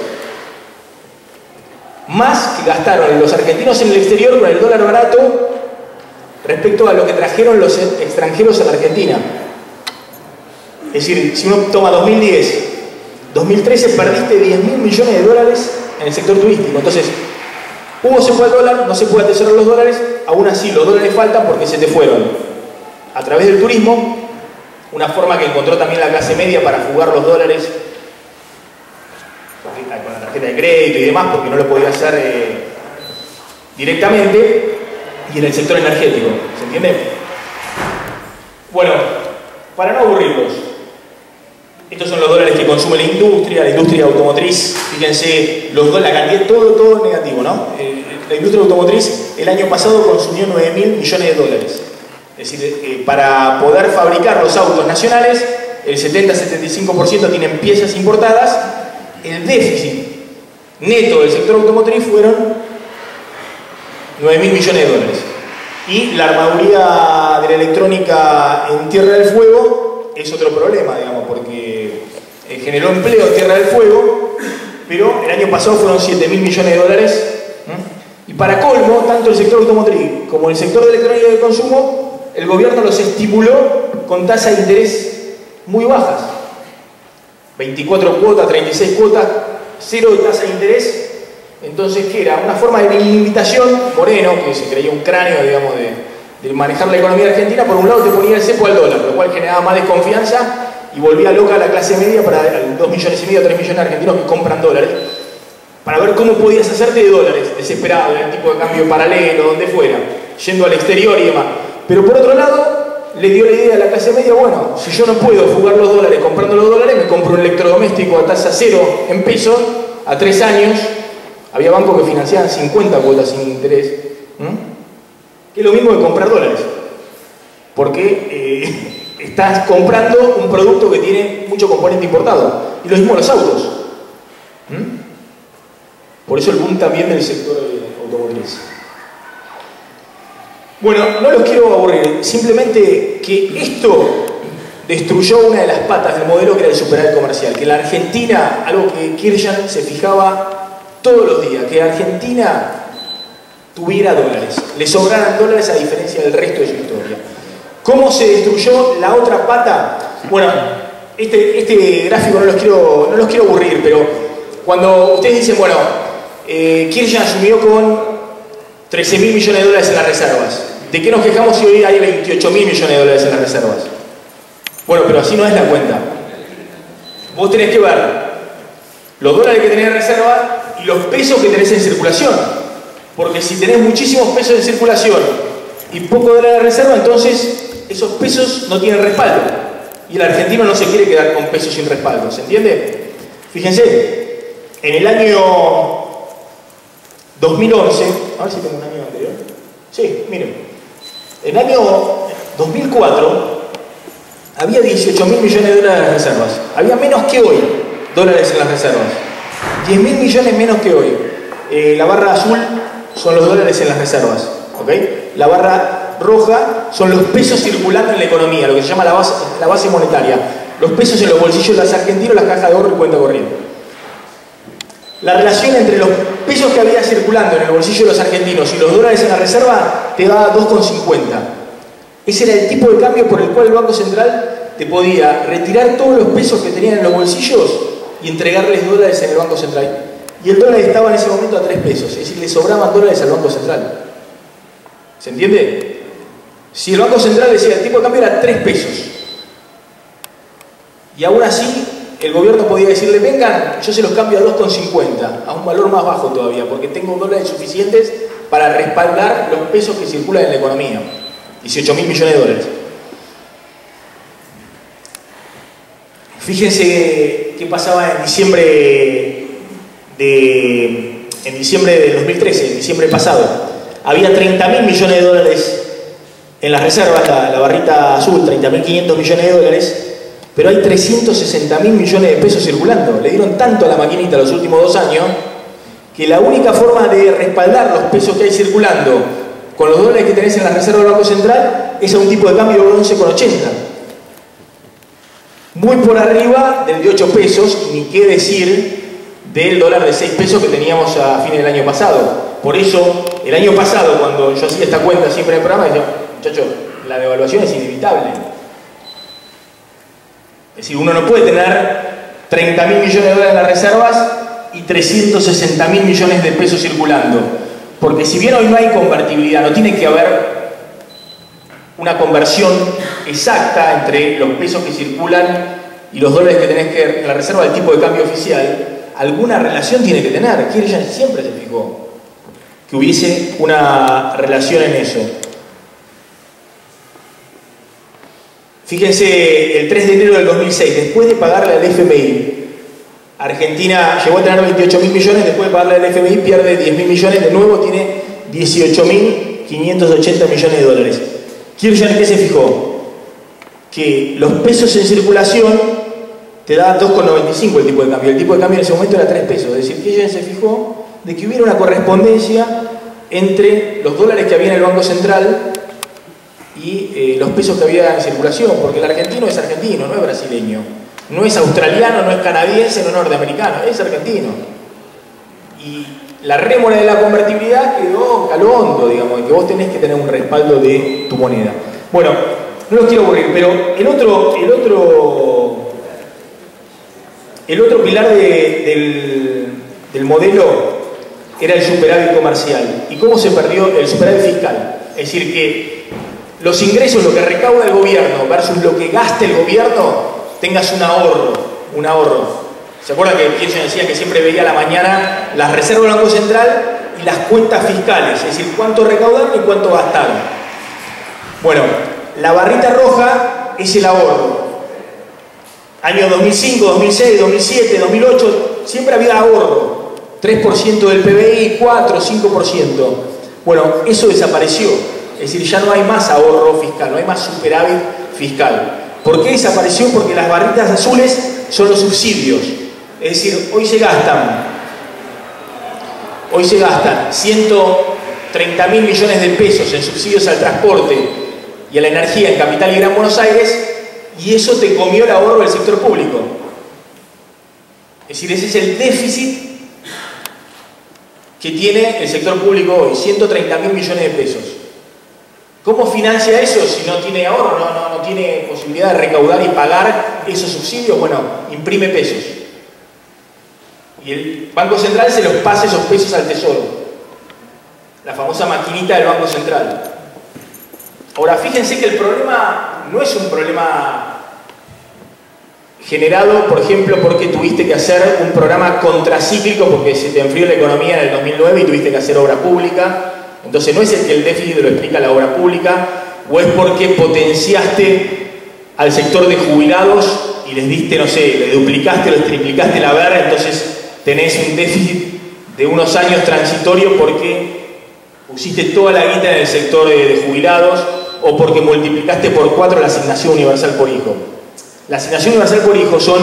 Más que gastaron los argentinos en el exterior con el dólar barato respecto a lo que trajeron los extranjeros a la Argentina. Es decir, si uno toma 2010, 2013 perdiste 10.000 millones de dólares en el sector turístico. Entonces, hubo cepo al dólar, no se puede atesorar los dólares, aún así los dólares faltan porque se te fueron a través del turismo, una forma que encontró también la clase media para jugar los dólares con la tarjeta de crédito y demás, porque no lo podía hacer directamente, y en el sector energético, ¿se entiende? Bueno, para no aburrirlos, estos son los dólares que consume la industria automotriz. Fíjense, la cantidad, todo negativo, ¿no? La industria automotriz el año pasado consumió 9.000 millones de dólares. Es decir, para poder fabricar los autos nacionales, el 70-75% tienen piezas importadas. El déficit neto del sector automotriz fueron 9.000 millones de dólares. Y la armaduría de la electrónica en Tierra del Fuego es otro problema, digamos, porque generó empleo en Tierra del Fuego, pero el año pasado fueron 7.000 millones de dólares. Y para colmo, tanto el sector automotriz como el sector de electrónica de consumo, el gobierno los estimuló con tasas de interés muy bajas. 24 cuotas, 36 cuotas, 0 de tasa de interés. Entonces, ¿qué era? Una forma de limitación. Moreno, que se creía un cráneo, digamos, de manejar la economía argentina, por un lado te ponía el cepo al dólar, lo cual generaba más desconfianza y volvía loca a la clase media para 2,5 millones, 3 millones de argentinos que compran dólares, para ver cómo podías hacerte de dólares, desesperado, en el tipo de cambio paralelo, donde fuera, yendo al exterior y demás. Pero por otro lado, le dio la idea a la clase media, bueno, si yo no puedo fugar los dólares comprando los dólares, me compro un electrodoméstico a tasa cero en pesos, a 3 años. Había bancos que financiaban 50 cuotas sin interés. Que es lo mismo que comprar dólares. Porque estás comprando un producto que tiene mucho componente importado. Y lo mismo los autos. Por eso el boom también del sector automotriz. Bueno, no los quiero aburrir, simplemente que esto destruyó una de las patas del modelo que era el superávit comercial, que la Argentina, algo que Kirchner se fijaba todos los días, que la Argentina tuviera dólares, le sobraran dólares a diferencia del resto de su historia. ¿Cómo se destruyó la otra pata? Bueno, este gráfico no los quiero aburrir, pero cuando ustedes dicen, bueno, Kirchner asumió con 13.000 millones de dólares en las reservas. ¿De qué nos quejamos si hoy hay 28.000 millones de dólares en las reservas? Bueno, pero así no es la cuenta. Vos tenés que ver los dólares que tenés en reserva y los pesos que tenés en circulación. Porque si tenés muchísimos pesos en circulación y poco dólar en reserva, entonces esos pesos no tienen respaldo. Y el argentino no se quiere quedar con pesos sin respaldo, ¿se entiende? Fíjense, en el año 2011, a ver si tengo un año anterior. Sí, miren. En el año 2004 había 18.000 millones de dólares en las reservas. Había menos que hoy dólares en las reservas. 10.000 millones menos que hoy. La barra azul son los dólares en las reservas. ¿Okay? La barra roja son los pesos circulando en la economía, lo que se llama la base monetaria. Los pesos en los bolsillos de los argentinos, las cajas de ahorro y cuenta corriente. La relación entre los pesos que había circulando en el bolsillo de los argentinos y los dólares en la reserva te daba 2,50. Ese era el tipo de cambio por el cual el Banco Central te podía retirar todos los pesos que tenían en los bolsillos y entregarles dólares en el Banco Central. Y el dólar estaba en ese momento a 3 pesos, es decir, le sobraban dólares al Banco Central. ¿Se entiende? Si el Banco Central decía el tipo de cambio era 3 pesos y aún así el gobierno podía decirle, vengan, yo se los cambio a 2,50, a un valor más bajo todavía, porque tengo dólares suficientes para respaldar los pesos que circulan en la economía. 18.000 millones de dólares. Fíjense qué pasaba en diciembre del 2013, en diciembre pasado. Había 30.000 millones de dólares en las reservas, la barrita azul, 30.500 millones de dólares, pero hay 360.000 millones de pesos circulando. Le dieron tanto a la maquinita los últimos 2 años que la única forma de respaldar los pesos que hay circulando con los dólares que tenés en la reserva del Banco Central es a un tipo de cambio de 11,80. Muy por arriba del de 8 pesos, y ni qué decir del dólar de 6 pesos que teníamos a fines del año pasado. Por eso, el año pasado, cuando yo hacía esta cuenta siempre en el programa, decía, muchachos, la devaluación es inevitable. Es decir, uno no puede tener 30.000 millones de dólares en las reservas y 360.000 millones de pesos circulando. Porque si bien hoy no hay convertibilidad, no tiene que haber una conversión exacta entre los pesos que circulan y los dólares que tenés que en la reserva del tipo de cambio oficial, alguna relación tiene que tener. Kirchner siempre se fijó que hubiese una relación en eso. Fíjense, el 3 de enero del 2006, después de pagarle al FMI, Argentina llegó a tener 28.000 millones, después de pagarle al FMI pierde 10.000 millones, de nuevo tiene 18.580 millones de dólares. Kirchner, ¿qué se fijó? Que los pesos en circulación te daban 2,95 el tipo de cambio. El tipo de cambio en ese momento era 3 pesos. Es decir, Kirchner se fijó de que hubiera una correspondencia entre los dólares que había en el Banco Central y los pesos que había en circulación, porque el argentino es argentino, no es brasileño, no es australiano, no es canadiense, no es norteamericano, es argentino. Y la rémora de la convertibilidad quedó calondo, digamos, que vos tenés que tener un respaldo de tu moneda. Bueno, no los quiero aburrir, pero el otro pilar del modelo era el superávit comercial. ¿Y cómo se perdió el superávit fiscal? Es decir, que los ingresos, lo que recauda el gobierno versus lo que gasta el gobierno, tengas un ahorro. ¿Se acuerdan que Kirchner decía que siempre veía a la mañana las reservas del Banco Central y las cuentas fiscales? Es decir, cuánto recaudaron y cuánto gastaron. Bueno, la barrita roja es el ahorro. Año 2005, 2006, 2007, 2008, siempre había ahorro. 3% del PBI, 4, 5%. Bueno, eso desapareció. Es decir, ya no hay más ahorro fiscal, no hay más superávit fiscal. ¿Por qué desapareció? Porque las barritas azules son los subsidios. Es decir, hoy se gastan 130.000 millones de pesos en subsidios al transporte y a la energía en Capital y Gran Buenos Aires, y eso te comió el ahorro del sector público. Es decir, ese es el déficit que tiene el sector público hoy, 130.000 millones de pesos. ¿Cómo financia eso si no tiene ahorro, no tiene posibilidad de recaudar y pagar esos subsidios? Bueno, imprime pesos. Y el Banco Central se los pasa esos pesos al Tesoro. La famosa maquinita del Banco Central. Ahora, fíjense que el problema no es un problema generado, por ejemplo, porque tuviste que hacer un programa contracíclico porque se te enfrió la economía en el 2009 y tuviste que hacer obra pública. Entonces no es el que el déficit lo explica la obra pública, o es porque potenciaste al sector de jubilados y les diste, no sé, le duplicaste o les triplicaste la ABER, entonces tenés un déficit de unos años transitorio porque pusiste toda la guita en el sector de jubilados o porque multiplicaste por 4 la asignación universal por hijo. La asignación universal por hijo son,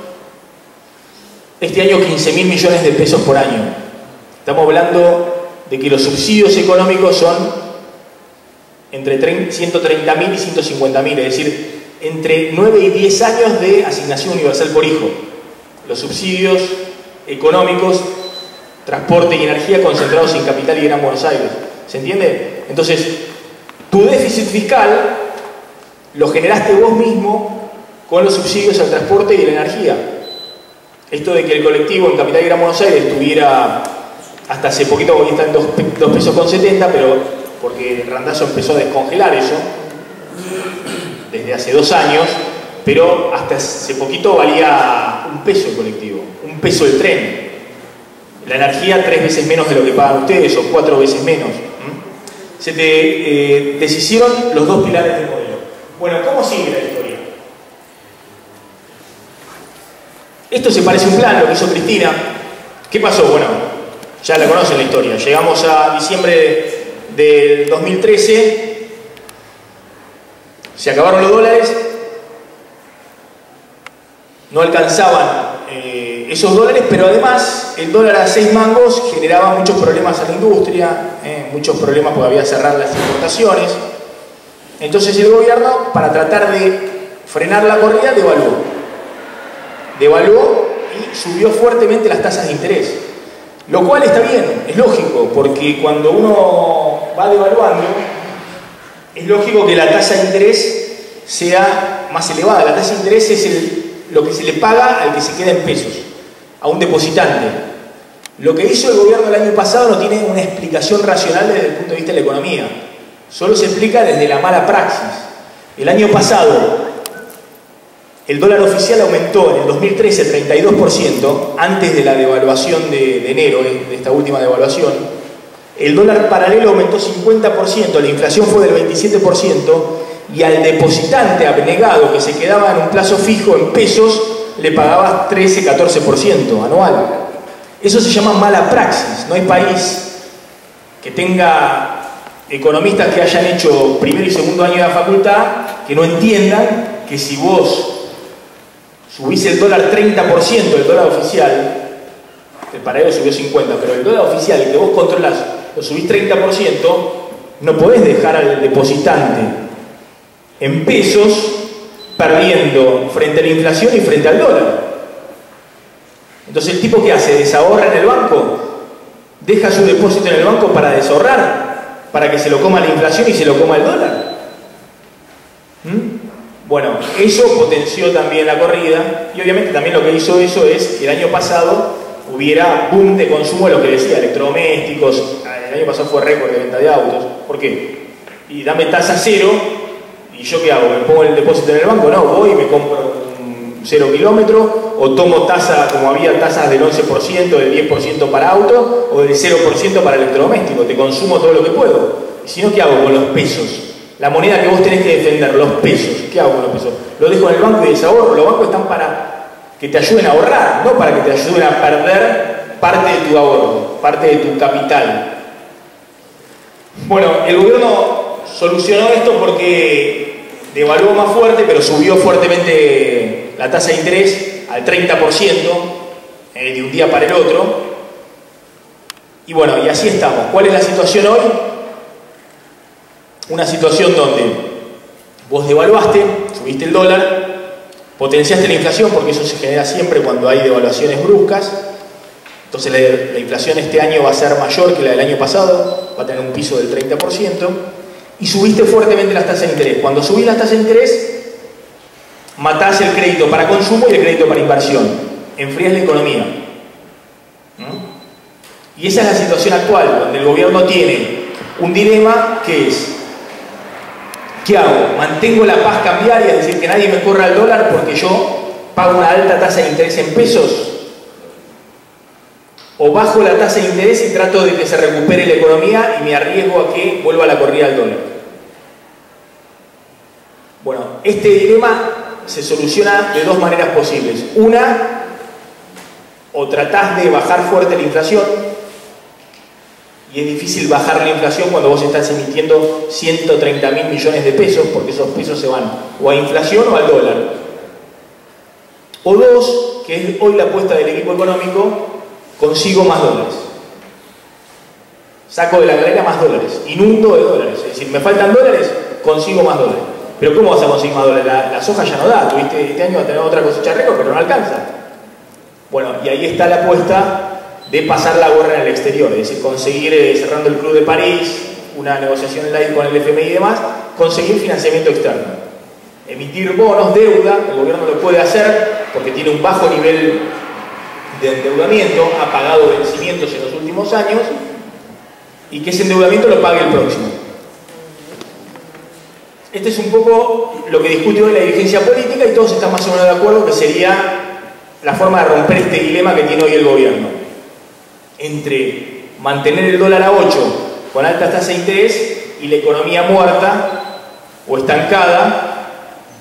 este año, 15.000 millones de pesos por año. Estamos hablando de que los subsidios económicos son entre 130.000 y 150.000, es decir, entre 9 y 10 años de asignación universal por hijo. Los subsidios económicos, transporte y energía concentrados en Capital y Gran Buenos Aires. ¿Se entiende? Entonces, tu déficit fiscal lo generaste vos mismo con los subsidios al transporte y a la energía. Esto de que el colectivo en Capital y Gran Buenos Aires tuviera, hasta hace poquito, hoy está en 2 pesos con 70, pero porque el Randazzo empezó a descongelar eso desde hace 2 años, pero hasta hace poquito valía 1 peso el colectivo, 1 peso el tren. La energía 3 veces menos de lo que pagan ustedes, o 4 veces menos. Se te deshicieron los 2 pilares del modelo. Bueno, ¿cómo sigue la historia? Esto se parece a un plan, lo que hizo Cristina. ¿Qué pasó? Bueno, ya la conocen la historia. Llegamos a diciembre del 2013, se acabaron los dólares, no alcanzaban esos dólares, pero además el dólar a 6 mangos generaba muchos problemas a la industria, muchos problemas porque había que cerrar las importaciones. Entonces el gobierno, para tratar de frenar la corrida, devaluó y subió fuertemente las tasas de interés. Lo cual está bien, es lógico, porque cuando uno va devaluando, es lógico que la tasa de interés sea más elevada. La tasa de interés es lo que se le paga al que se queda en pesos, a un depositante. Lo que hizo el gobierno el año pasado no tiene una explicación racional desde el punto de vista de la economía. Solo se explica desde la mala praxis. El año pasado, el dólar oficial aumentó en el 2013 32%, antes de la devaluación de enero, de esta última devaluación. El dólar paralelo aumentó 50%, la inflación fue del 27%, y al depositante abnegado que se quedaba en un plazo fijo en pesos, le pagaba 13-14% anual. Eso se llama mala praxis. No hay país que tenga economistas que hayan hecho primer y segundo año de la facultad que no entiendan que si vos subís el dólar 30%, el dólar oficial, el paralelo subió 50%, pero el dólar oficial, el que vos controlás, lo subís 30%, no podés dejar al depositante en pesos perdiendo frente a la inflación y frente al dólar. Entonces el tipo que hace, desahorra en el banco, deja su depósito en el banco para desahorrar, para que se lo coma la inflación y se lo coma el dólar. Bueno, eso potenció también la corrida, y obviamente también lo que hizo eso es que el año pasado hubiera boom de consumo de lo que decía, electrodomésticos. El año pasado fue récord de venta de autos. ¿Por qué? Y dame tasa cero, ¿y yo qué hago? ¿Me pongo el depósito en el banco? No, voy y me compro un 0 kilómetro, o tomo tasa, como había tasas del 11%, del 10% para auto, o del 0% para electrodoméstico. Te consumo todo lo que puedo. Y si no, ¿qué hago con los pesos? La moneda que vos tenés que defender, los pesos. ¿Qué hago con los pesos? Lo dejo en el banco y desahorro. Los bancos están para que te ayuden a ahorrar, no para que te ayuden a perder parte de tu ahorro, parte de tu capital. Bueno, el gobierno solucionó esto porque devaluó más fuerte, pero subió fuertemente la tasa de interés al 30% de un día para el otro. Y bueno, y así estamos. ¿Cuál es la situación hoy? Una situación donde vos devaluaste, subiste el dólar, potenciaste la inflación, porque eso se genera siempre cuando hay devaluaciones bruscas. Entonces la inflación este año va a ser mayor que la del año pasado, va a tener un piso del 30%, y subiste fuertemente las tasas de interés. Cuando subís las tasas de interés, matás el crédito para consumo y el crédito para inversión, enfrías la economía. Y esa es la situación actual, donde el gobierno tiene un dilema que es: ¿qué hago? ¿Mantengo la paz cambiaria, es decir, que nadie me corra el dólar porque yo pago una alta tasa de interés en pesos? ¿O bajo la tasa de interés y trato de que se recupere la economía y me arriesgo a que vuelva la corrida al dólar? Bueno, este dilema se soluciona de dos maneras posibles. Una, o tratás de bajar fuerte la inflación, y es difícil bajar la inflación cuando vos estás emitiendo 130.000 millones de pesos, porque esos pesos se van o a inflación o al dólar. O dos, que es hoy la apuesta del equipo económico, consigo más dólares. Saco de la galera más dólares, inundo de dólares. Es decir, me faltan dólares, consigo más dólares. Pero ¿cómo vas a conseguir más dólares? La soja ya no da, tuviste este año va a tener otra cosecha récord, pero no alcanza. Bueno, y ahí está la apuesta de pasar la guerra en el exterior, es decir, conseguir, cerrando el Club de París, una negociación live con el FMI y demás, conseguir financiamiento externo. Emitir bonos, deuda, el gobierno lo puede hacer porque tiene un bajo nivel de endeudamiento, ha pagado vencimientos en los últimos años, y que ese endeudamiento lo pague el próximo. Este es un poco lo que discute hoy la dirigencia política y todos están más o menos de acuerdo que sería la forma de romper este dilema que tiene hoy el gobierno entre mantener el dólar a 8 con altas tasas de interés y la economía muerta o estancada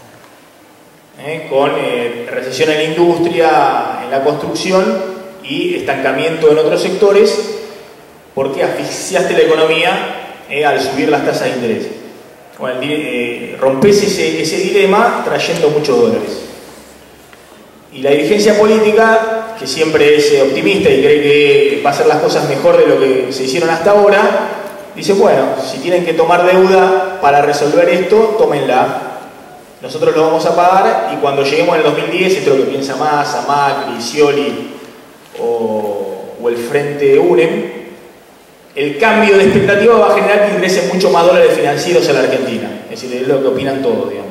con recesión en la industria, en la construcción y estancamiento en otros sectores porque asfixiaste la economía al subir las tasas de interés. Bueno, rompes ese dilema trayendo muchos dólares. Y la dirigencia política, que siempre es optimista y cree que va a hacer las cosas mejor de lo que se hicieron hasta ahora, dice, bueno, si tienen que tomar deuda para resolver esto, tómenla. Nosotros lo vamos a pagar y cuando lleguemos en el 2010, esto es lo que piensa Massa, Macri, Scioli o el Frente UNEM, el cambio de expectativa va a generar que ingresen mucho más dólares financieros a la Argentina. Es decir, es lo que opinan todos, digamos.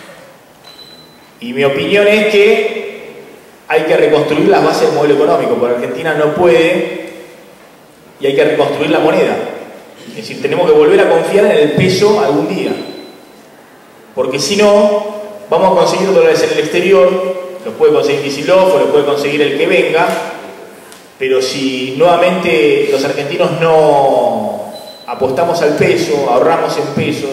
Y mi opinión es que hay que reconstruir las bases del modelo económico, porque Argentina no puede y hay que reconstruir la moneda. Es decir, tenemos que volver a confiar en el peso algún día. Porque si no, vamos a conseguir dólares en el exterior, los puede conseguir Kicillof o los puede conseguir el que venga, pero si nuevamente los argentinos no apostamos al peso, ahorramos en pesos,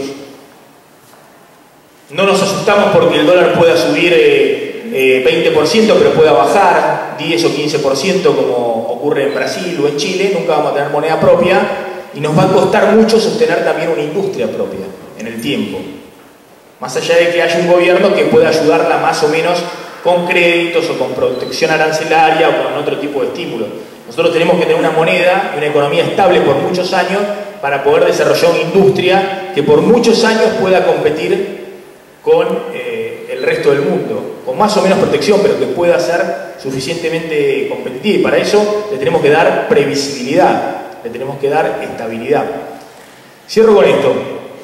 no nos asustamos porque el dólar pueda subir 20% pero pueda bajar 10 o 15% como ocurre en Brasil o en Chile, nunca vamos a tener moneda propia y nos va a costar mucho sostener también una industria propia en el tiempo. Más allá de que haya un gobierno que pueda ayudarla más o menos con créditos o con protección arancelaria o con otro tipo de estímulos. Nosotros tenemos que tener una moneda y una economía estable por muchos años para poder desarrollar una industria que por muchos años pueda competir con el resto del mundo, con más o menos protección, pero que pueda ser suficientemente competitiva. Y para eso le tenemos que dar previsibilidad, le tenemos que dar estabilidad. Cierro con esto.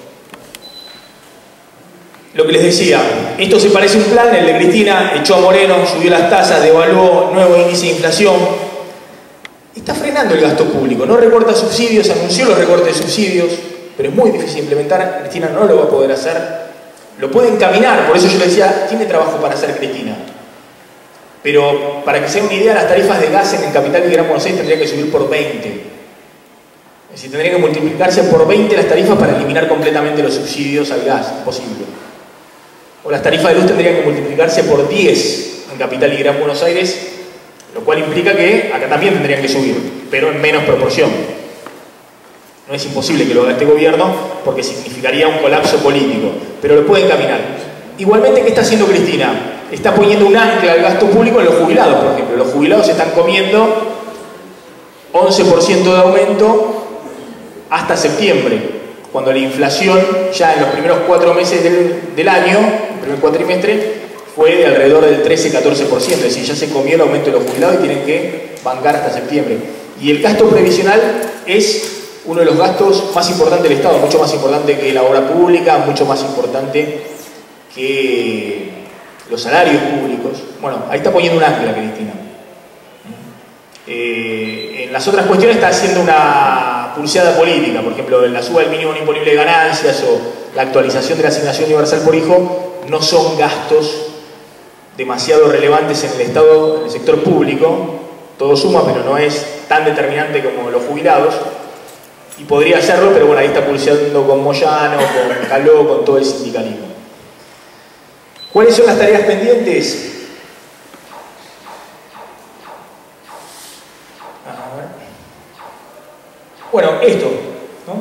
Lo que les decía, esto se parece a un plan, el de Cristina, echó a Moreno, subió las tasas, devaluó, nuevo índice de inflación. Está frenando el gasto público, no recorta subsidios, anunció los recortes de subsidios, pero es muy difícil implementar, Cristina no lo va a poder hacer. Lo puede encaminar, por eso yo le decía, tiene trabajo para hacer Cristina. Pero para que se den una idea, las tarifas de gas en el capital de Gran Buenos Aires tendrían que subir por 20. Es decir, tendrían que multiplicarse por 20 las tarifas para eliminar completamente los subsidios al gas, imposible. O las tarifas de luz tendrían que multiplicarse por 10 en Capital y Gran Buenos Aires, lo cual implica que acá también tendrían que subir, pero en menos proporción. No es imposible que lo haga este gobierno porque significaría un colapso político, pero lo puede encaminar. Igualmente, ¿qué está haciendo Cristina? Está poniendo un ancla al gasto público en los jubilados, por ejemplo. Los jubilados están comiendo 11% de aumento hasta septiembre, cuando la inflación ya en los primeros 4 meses del año, el primer cuatrimestre, fue de alrededor del 13-14%, es decir, ya se comió el aumento de los jubilados y tienen que bancar hasta septiembre. Y el gasto previsional es uno de los gastos más importantes del Estado, mucho más importante que la obra pública, mucho más importante que los salarios públicos. Bueno, ahí está poniendo un ancla Cristina. En las otras cuestiones está haciendo una pulseada política, por ejemplo, la suba del mínimo imponible de ganancias o la actualización de la asignación universal por hijo, no son gastos demasiado relevantes en el Estado, en el sector público, todo suma, pero no es tan determinante como los jubilados, y podría hacerlo, pero bueno, ahí está pulseando con Moyano, con Caló, con todo el sindicalismo. ¿Cuáles son las tareas pendientes? Bueno, esto, ¿no?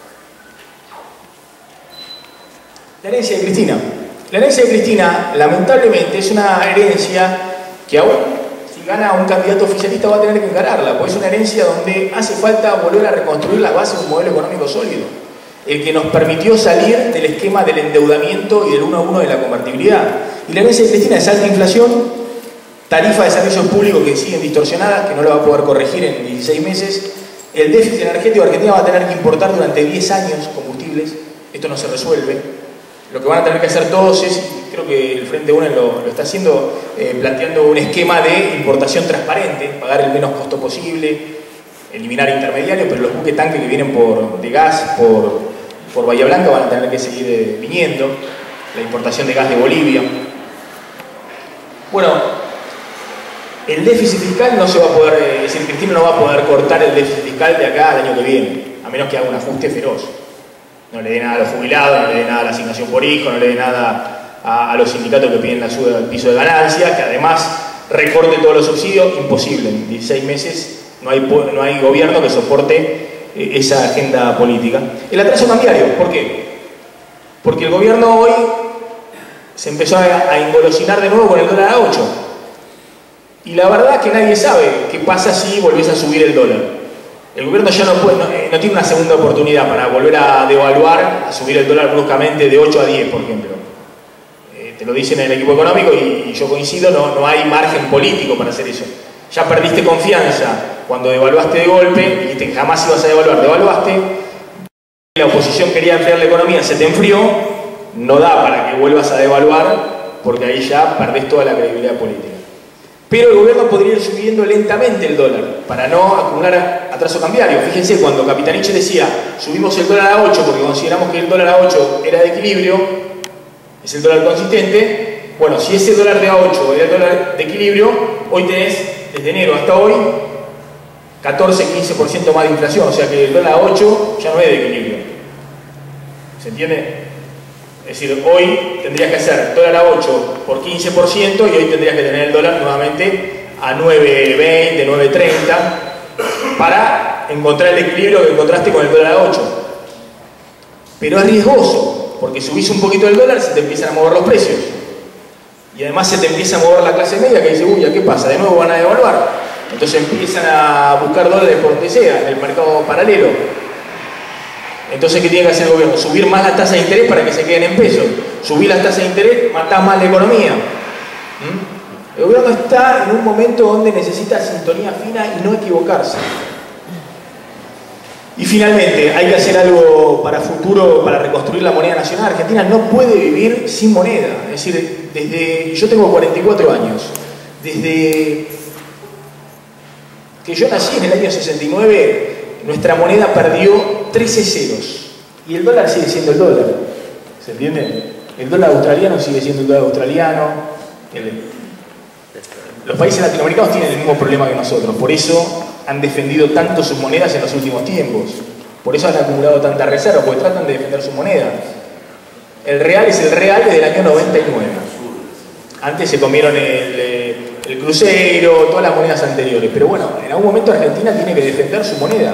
La herencia de Cristina. La herencia de Cristina, lamentablemente, es una herencia que aún, si gana un candidato oficialista, va a tener que encararla, porque es una herencia donde hace falta volver a reconstruir las bases de un modelo económico sólido, el que nos permitió salir del esquema del endeudamiento y del 1 a 1 de la convertibilidad. Y la herencia de Cristina es alta inflación, tarifa de servicios públicos que siguen distorsionadas, que no lo va a poder corregir en 16 meses, el déficit energético. Argentina va a tener que importar durante 10 años combustibles, esto no se resuelve. Lo que van a tener que hacer todos es, creo que el Frente UNE lo está haciendo, planteando un esquema de importación transparente, pagar el menos costo posible, eliminar intermediarios, pero los buques tanques que vienen de gas por Bahía Blanca van a tener que seguir viniendo, la importación de gas de Bolivia. Bueno, el déficit fiscal no se va a poder, es decir, Cristina no va a poder cortar el déficit fiscal de acá al año que viene, a menos que haga un ajuste feroz. No le dé nada a los jubilados, no le dé nada a la asignación por hijo, no le dé nada a los sindicatos que piden la suba del piso de ganancias, que además recorte todos los subsidios. Imposible, en 16 meses no hay gobierno que soporte esa agenda política. El atraso cambiario, ¿por qué? Porque el gobierno hoy se empezó a engolosinar de nuevo con el dólar a 8. Y la verdad es que nadie sabe qué pasa si volvés a subir el dólar. El gobierno ya no tiene una segunda oportunidad para volver a devaluar, a subir el dólar bruscamente de 8 a 10, por ejemplo. Te lo dicen en el equipo económico y yo coincido, no hay margen político para hacer eso. Ya perdiste confianza cuando devaluaste de golpe, dijiste que jamás ibas a devaluar, devaluaste. La oposición quería enfriar la economía, se te enfrió, no da para que vuelvas a devaluar, porque ahí ya perdés toda la credibilidad política. Pero el gobierno podría ir subiendo lentamente el dólar para no acumular atraso cambiario. Fíjense, cuando Capitanich decía subimos el dólar a 8 porque consideramos que el dólar a 8 era de equilibrio, es el dólar consistente. Bueno, si ese dólar de a 8 era el dólar de equilibrio, hoy tenés, desde enero hasta hoy, 14-15% más de inflación. O sea que el dólar a 8 ya no es de equilibrio. ¿Se entiende? Es decir, hoy tendrías que hacer dólar a 8 por 15% y hoy tendrías que tener el dólar nuevamente a 9.20, 9.30 para encontrar el equilibrio que encontraste con el dólar a 8. Pero es riesgoso, porque subís un poquito el dólar, se te empiezan a mover los precios. Y además se te empieza a mover la clase media que dice, uy, ¿qué pasa? ¿De nuevo van a devaluar? Entonces empiezan a buscar dólares por donde sea, en el mercado paralelo. Entonces, ¿qué tiene que hacer el gobierno? Subir más las tasas de interés para que se queden en pesos. Subir las tasas de interés, matás más la economía. El gobierno está en un momento donde necesita sintonía fina y no equivocarse. Y finalmente, hay que hacer algo para futuro, para reconstruir la moneda nacional. Argentina no puede vivir sin moneda. Es decir, yo tengo 44 años. Desde que yo nací en el año 69, nuestra moneda perdió 13 ceros. Y el dólar sigue siendo el dólar. ¿Se entiende? El dólar australiano sigue siendo el dólar australiano. Los países latinoamericanos tienen el mismo problema que nosotros. Por eso han defendido tanto sus monedas en los últimos tiempos. Por eso han acumulado tanta reserva, porque tratan de defender su moneda. El real es el real del año 99. Antes se comieron el crucero, todas las monedas anteriores. Pero bueno, en algún momento Argentina tiene que defender su moneda.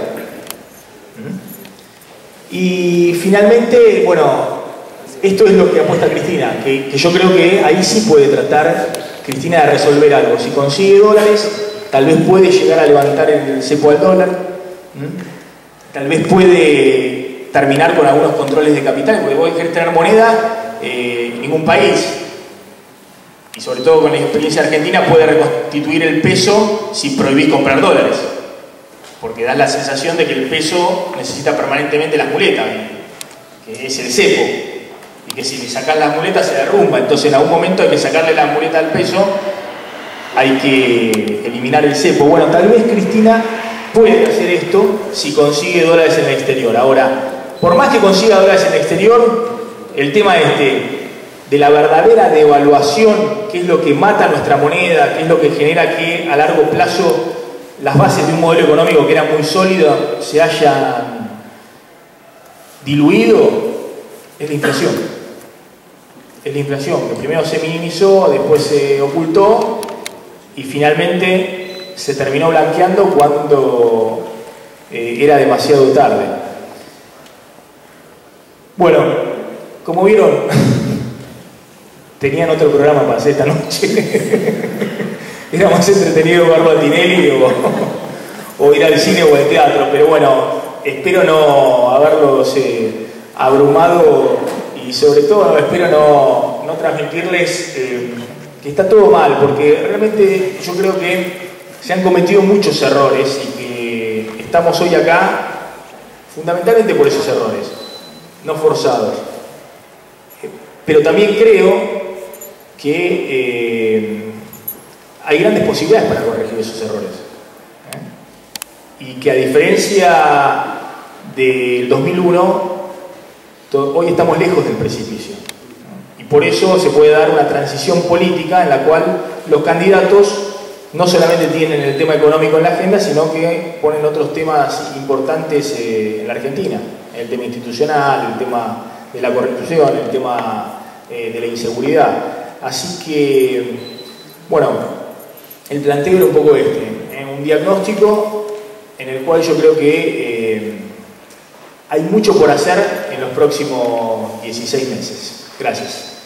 Y finalmente, bueno, esto es lo que apuesta Cristina, que yo creo que ahí sí puede tratar Cristina de resolver algo. Si consigue dólares, tal vez puede llegar a levantar el cepo al dólar, tal vez puede terminar con algunos controles de capital, porque vos querés tener moneda, ningún país, y sobre todo con la experiencia argentina, puede reconstituir el peso si prohibís comprar dólares. Porque da la sensación de que el peso necesita permanentemente las muletas, que es el cepo, y que si le sacás las muletas se derrumba. Entonces en algún momento hay que sacarle las muletas al peso, hay que eliminar el cepo. Bueno, tal vez Cristina puede hacer esto si consigue dólares en el exterior. Ahora, por más que consiga dólares en el exterior, el tema de la verdadera devaluación, que es lo que mata nuestra moneda, que es lo que genera que a largo plazo las bases de un modelo económico que era muy sólido se hayan diluido, es la inflación. es la inflación, que primero se minimizó, después se ocultó y finalmente se terminó blanqueando cuando era demasiado tarde. Bueno, como vieron, tenían otro programa para hacer esta noche. Era más entretenido verlo a Tinelli o ir al cine o al teatro, pero bueno, espero no haberlos abrumado y sobre todo espero no transmitirles que está todo mal, porque realmente yo creo que se han cometido muchos errores y que estamos hoy acá fundamentalmente por esos errores, no forzados. Pero también creo que hay grandes posibilidades para corregir esos errores. Y que a diferencia del 2001, hoy estamos lejos del precipicio. Y por eso se puede dar una transición política en la cual los candidatos no solamente tienen el tema económico en la agenda, sino que ponen otros temas importantes en la Argentina. El tema institucional, el tema de la corrupción, el tema de la inseguridad. Así que, bueno, el planteo era un poco un diagnóstico en el cual yo creo que hay mucho por hacer en los próximos 16 meses. Gracias.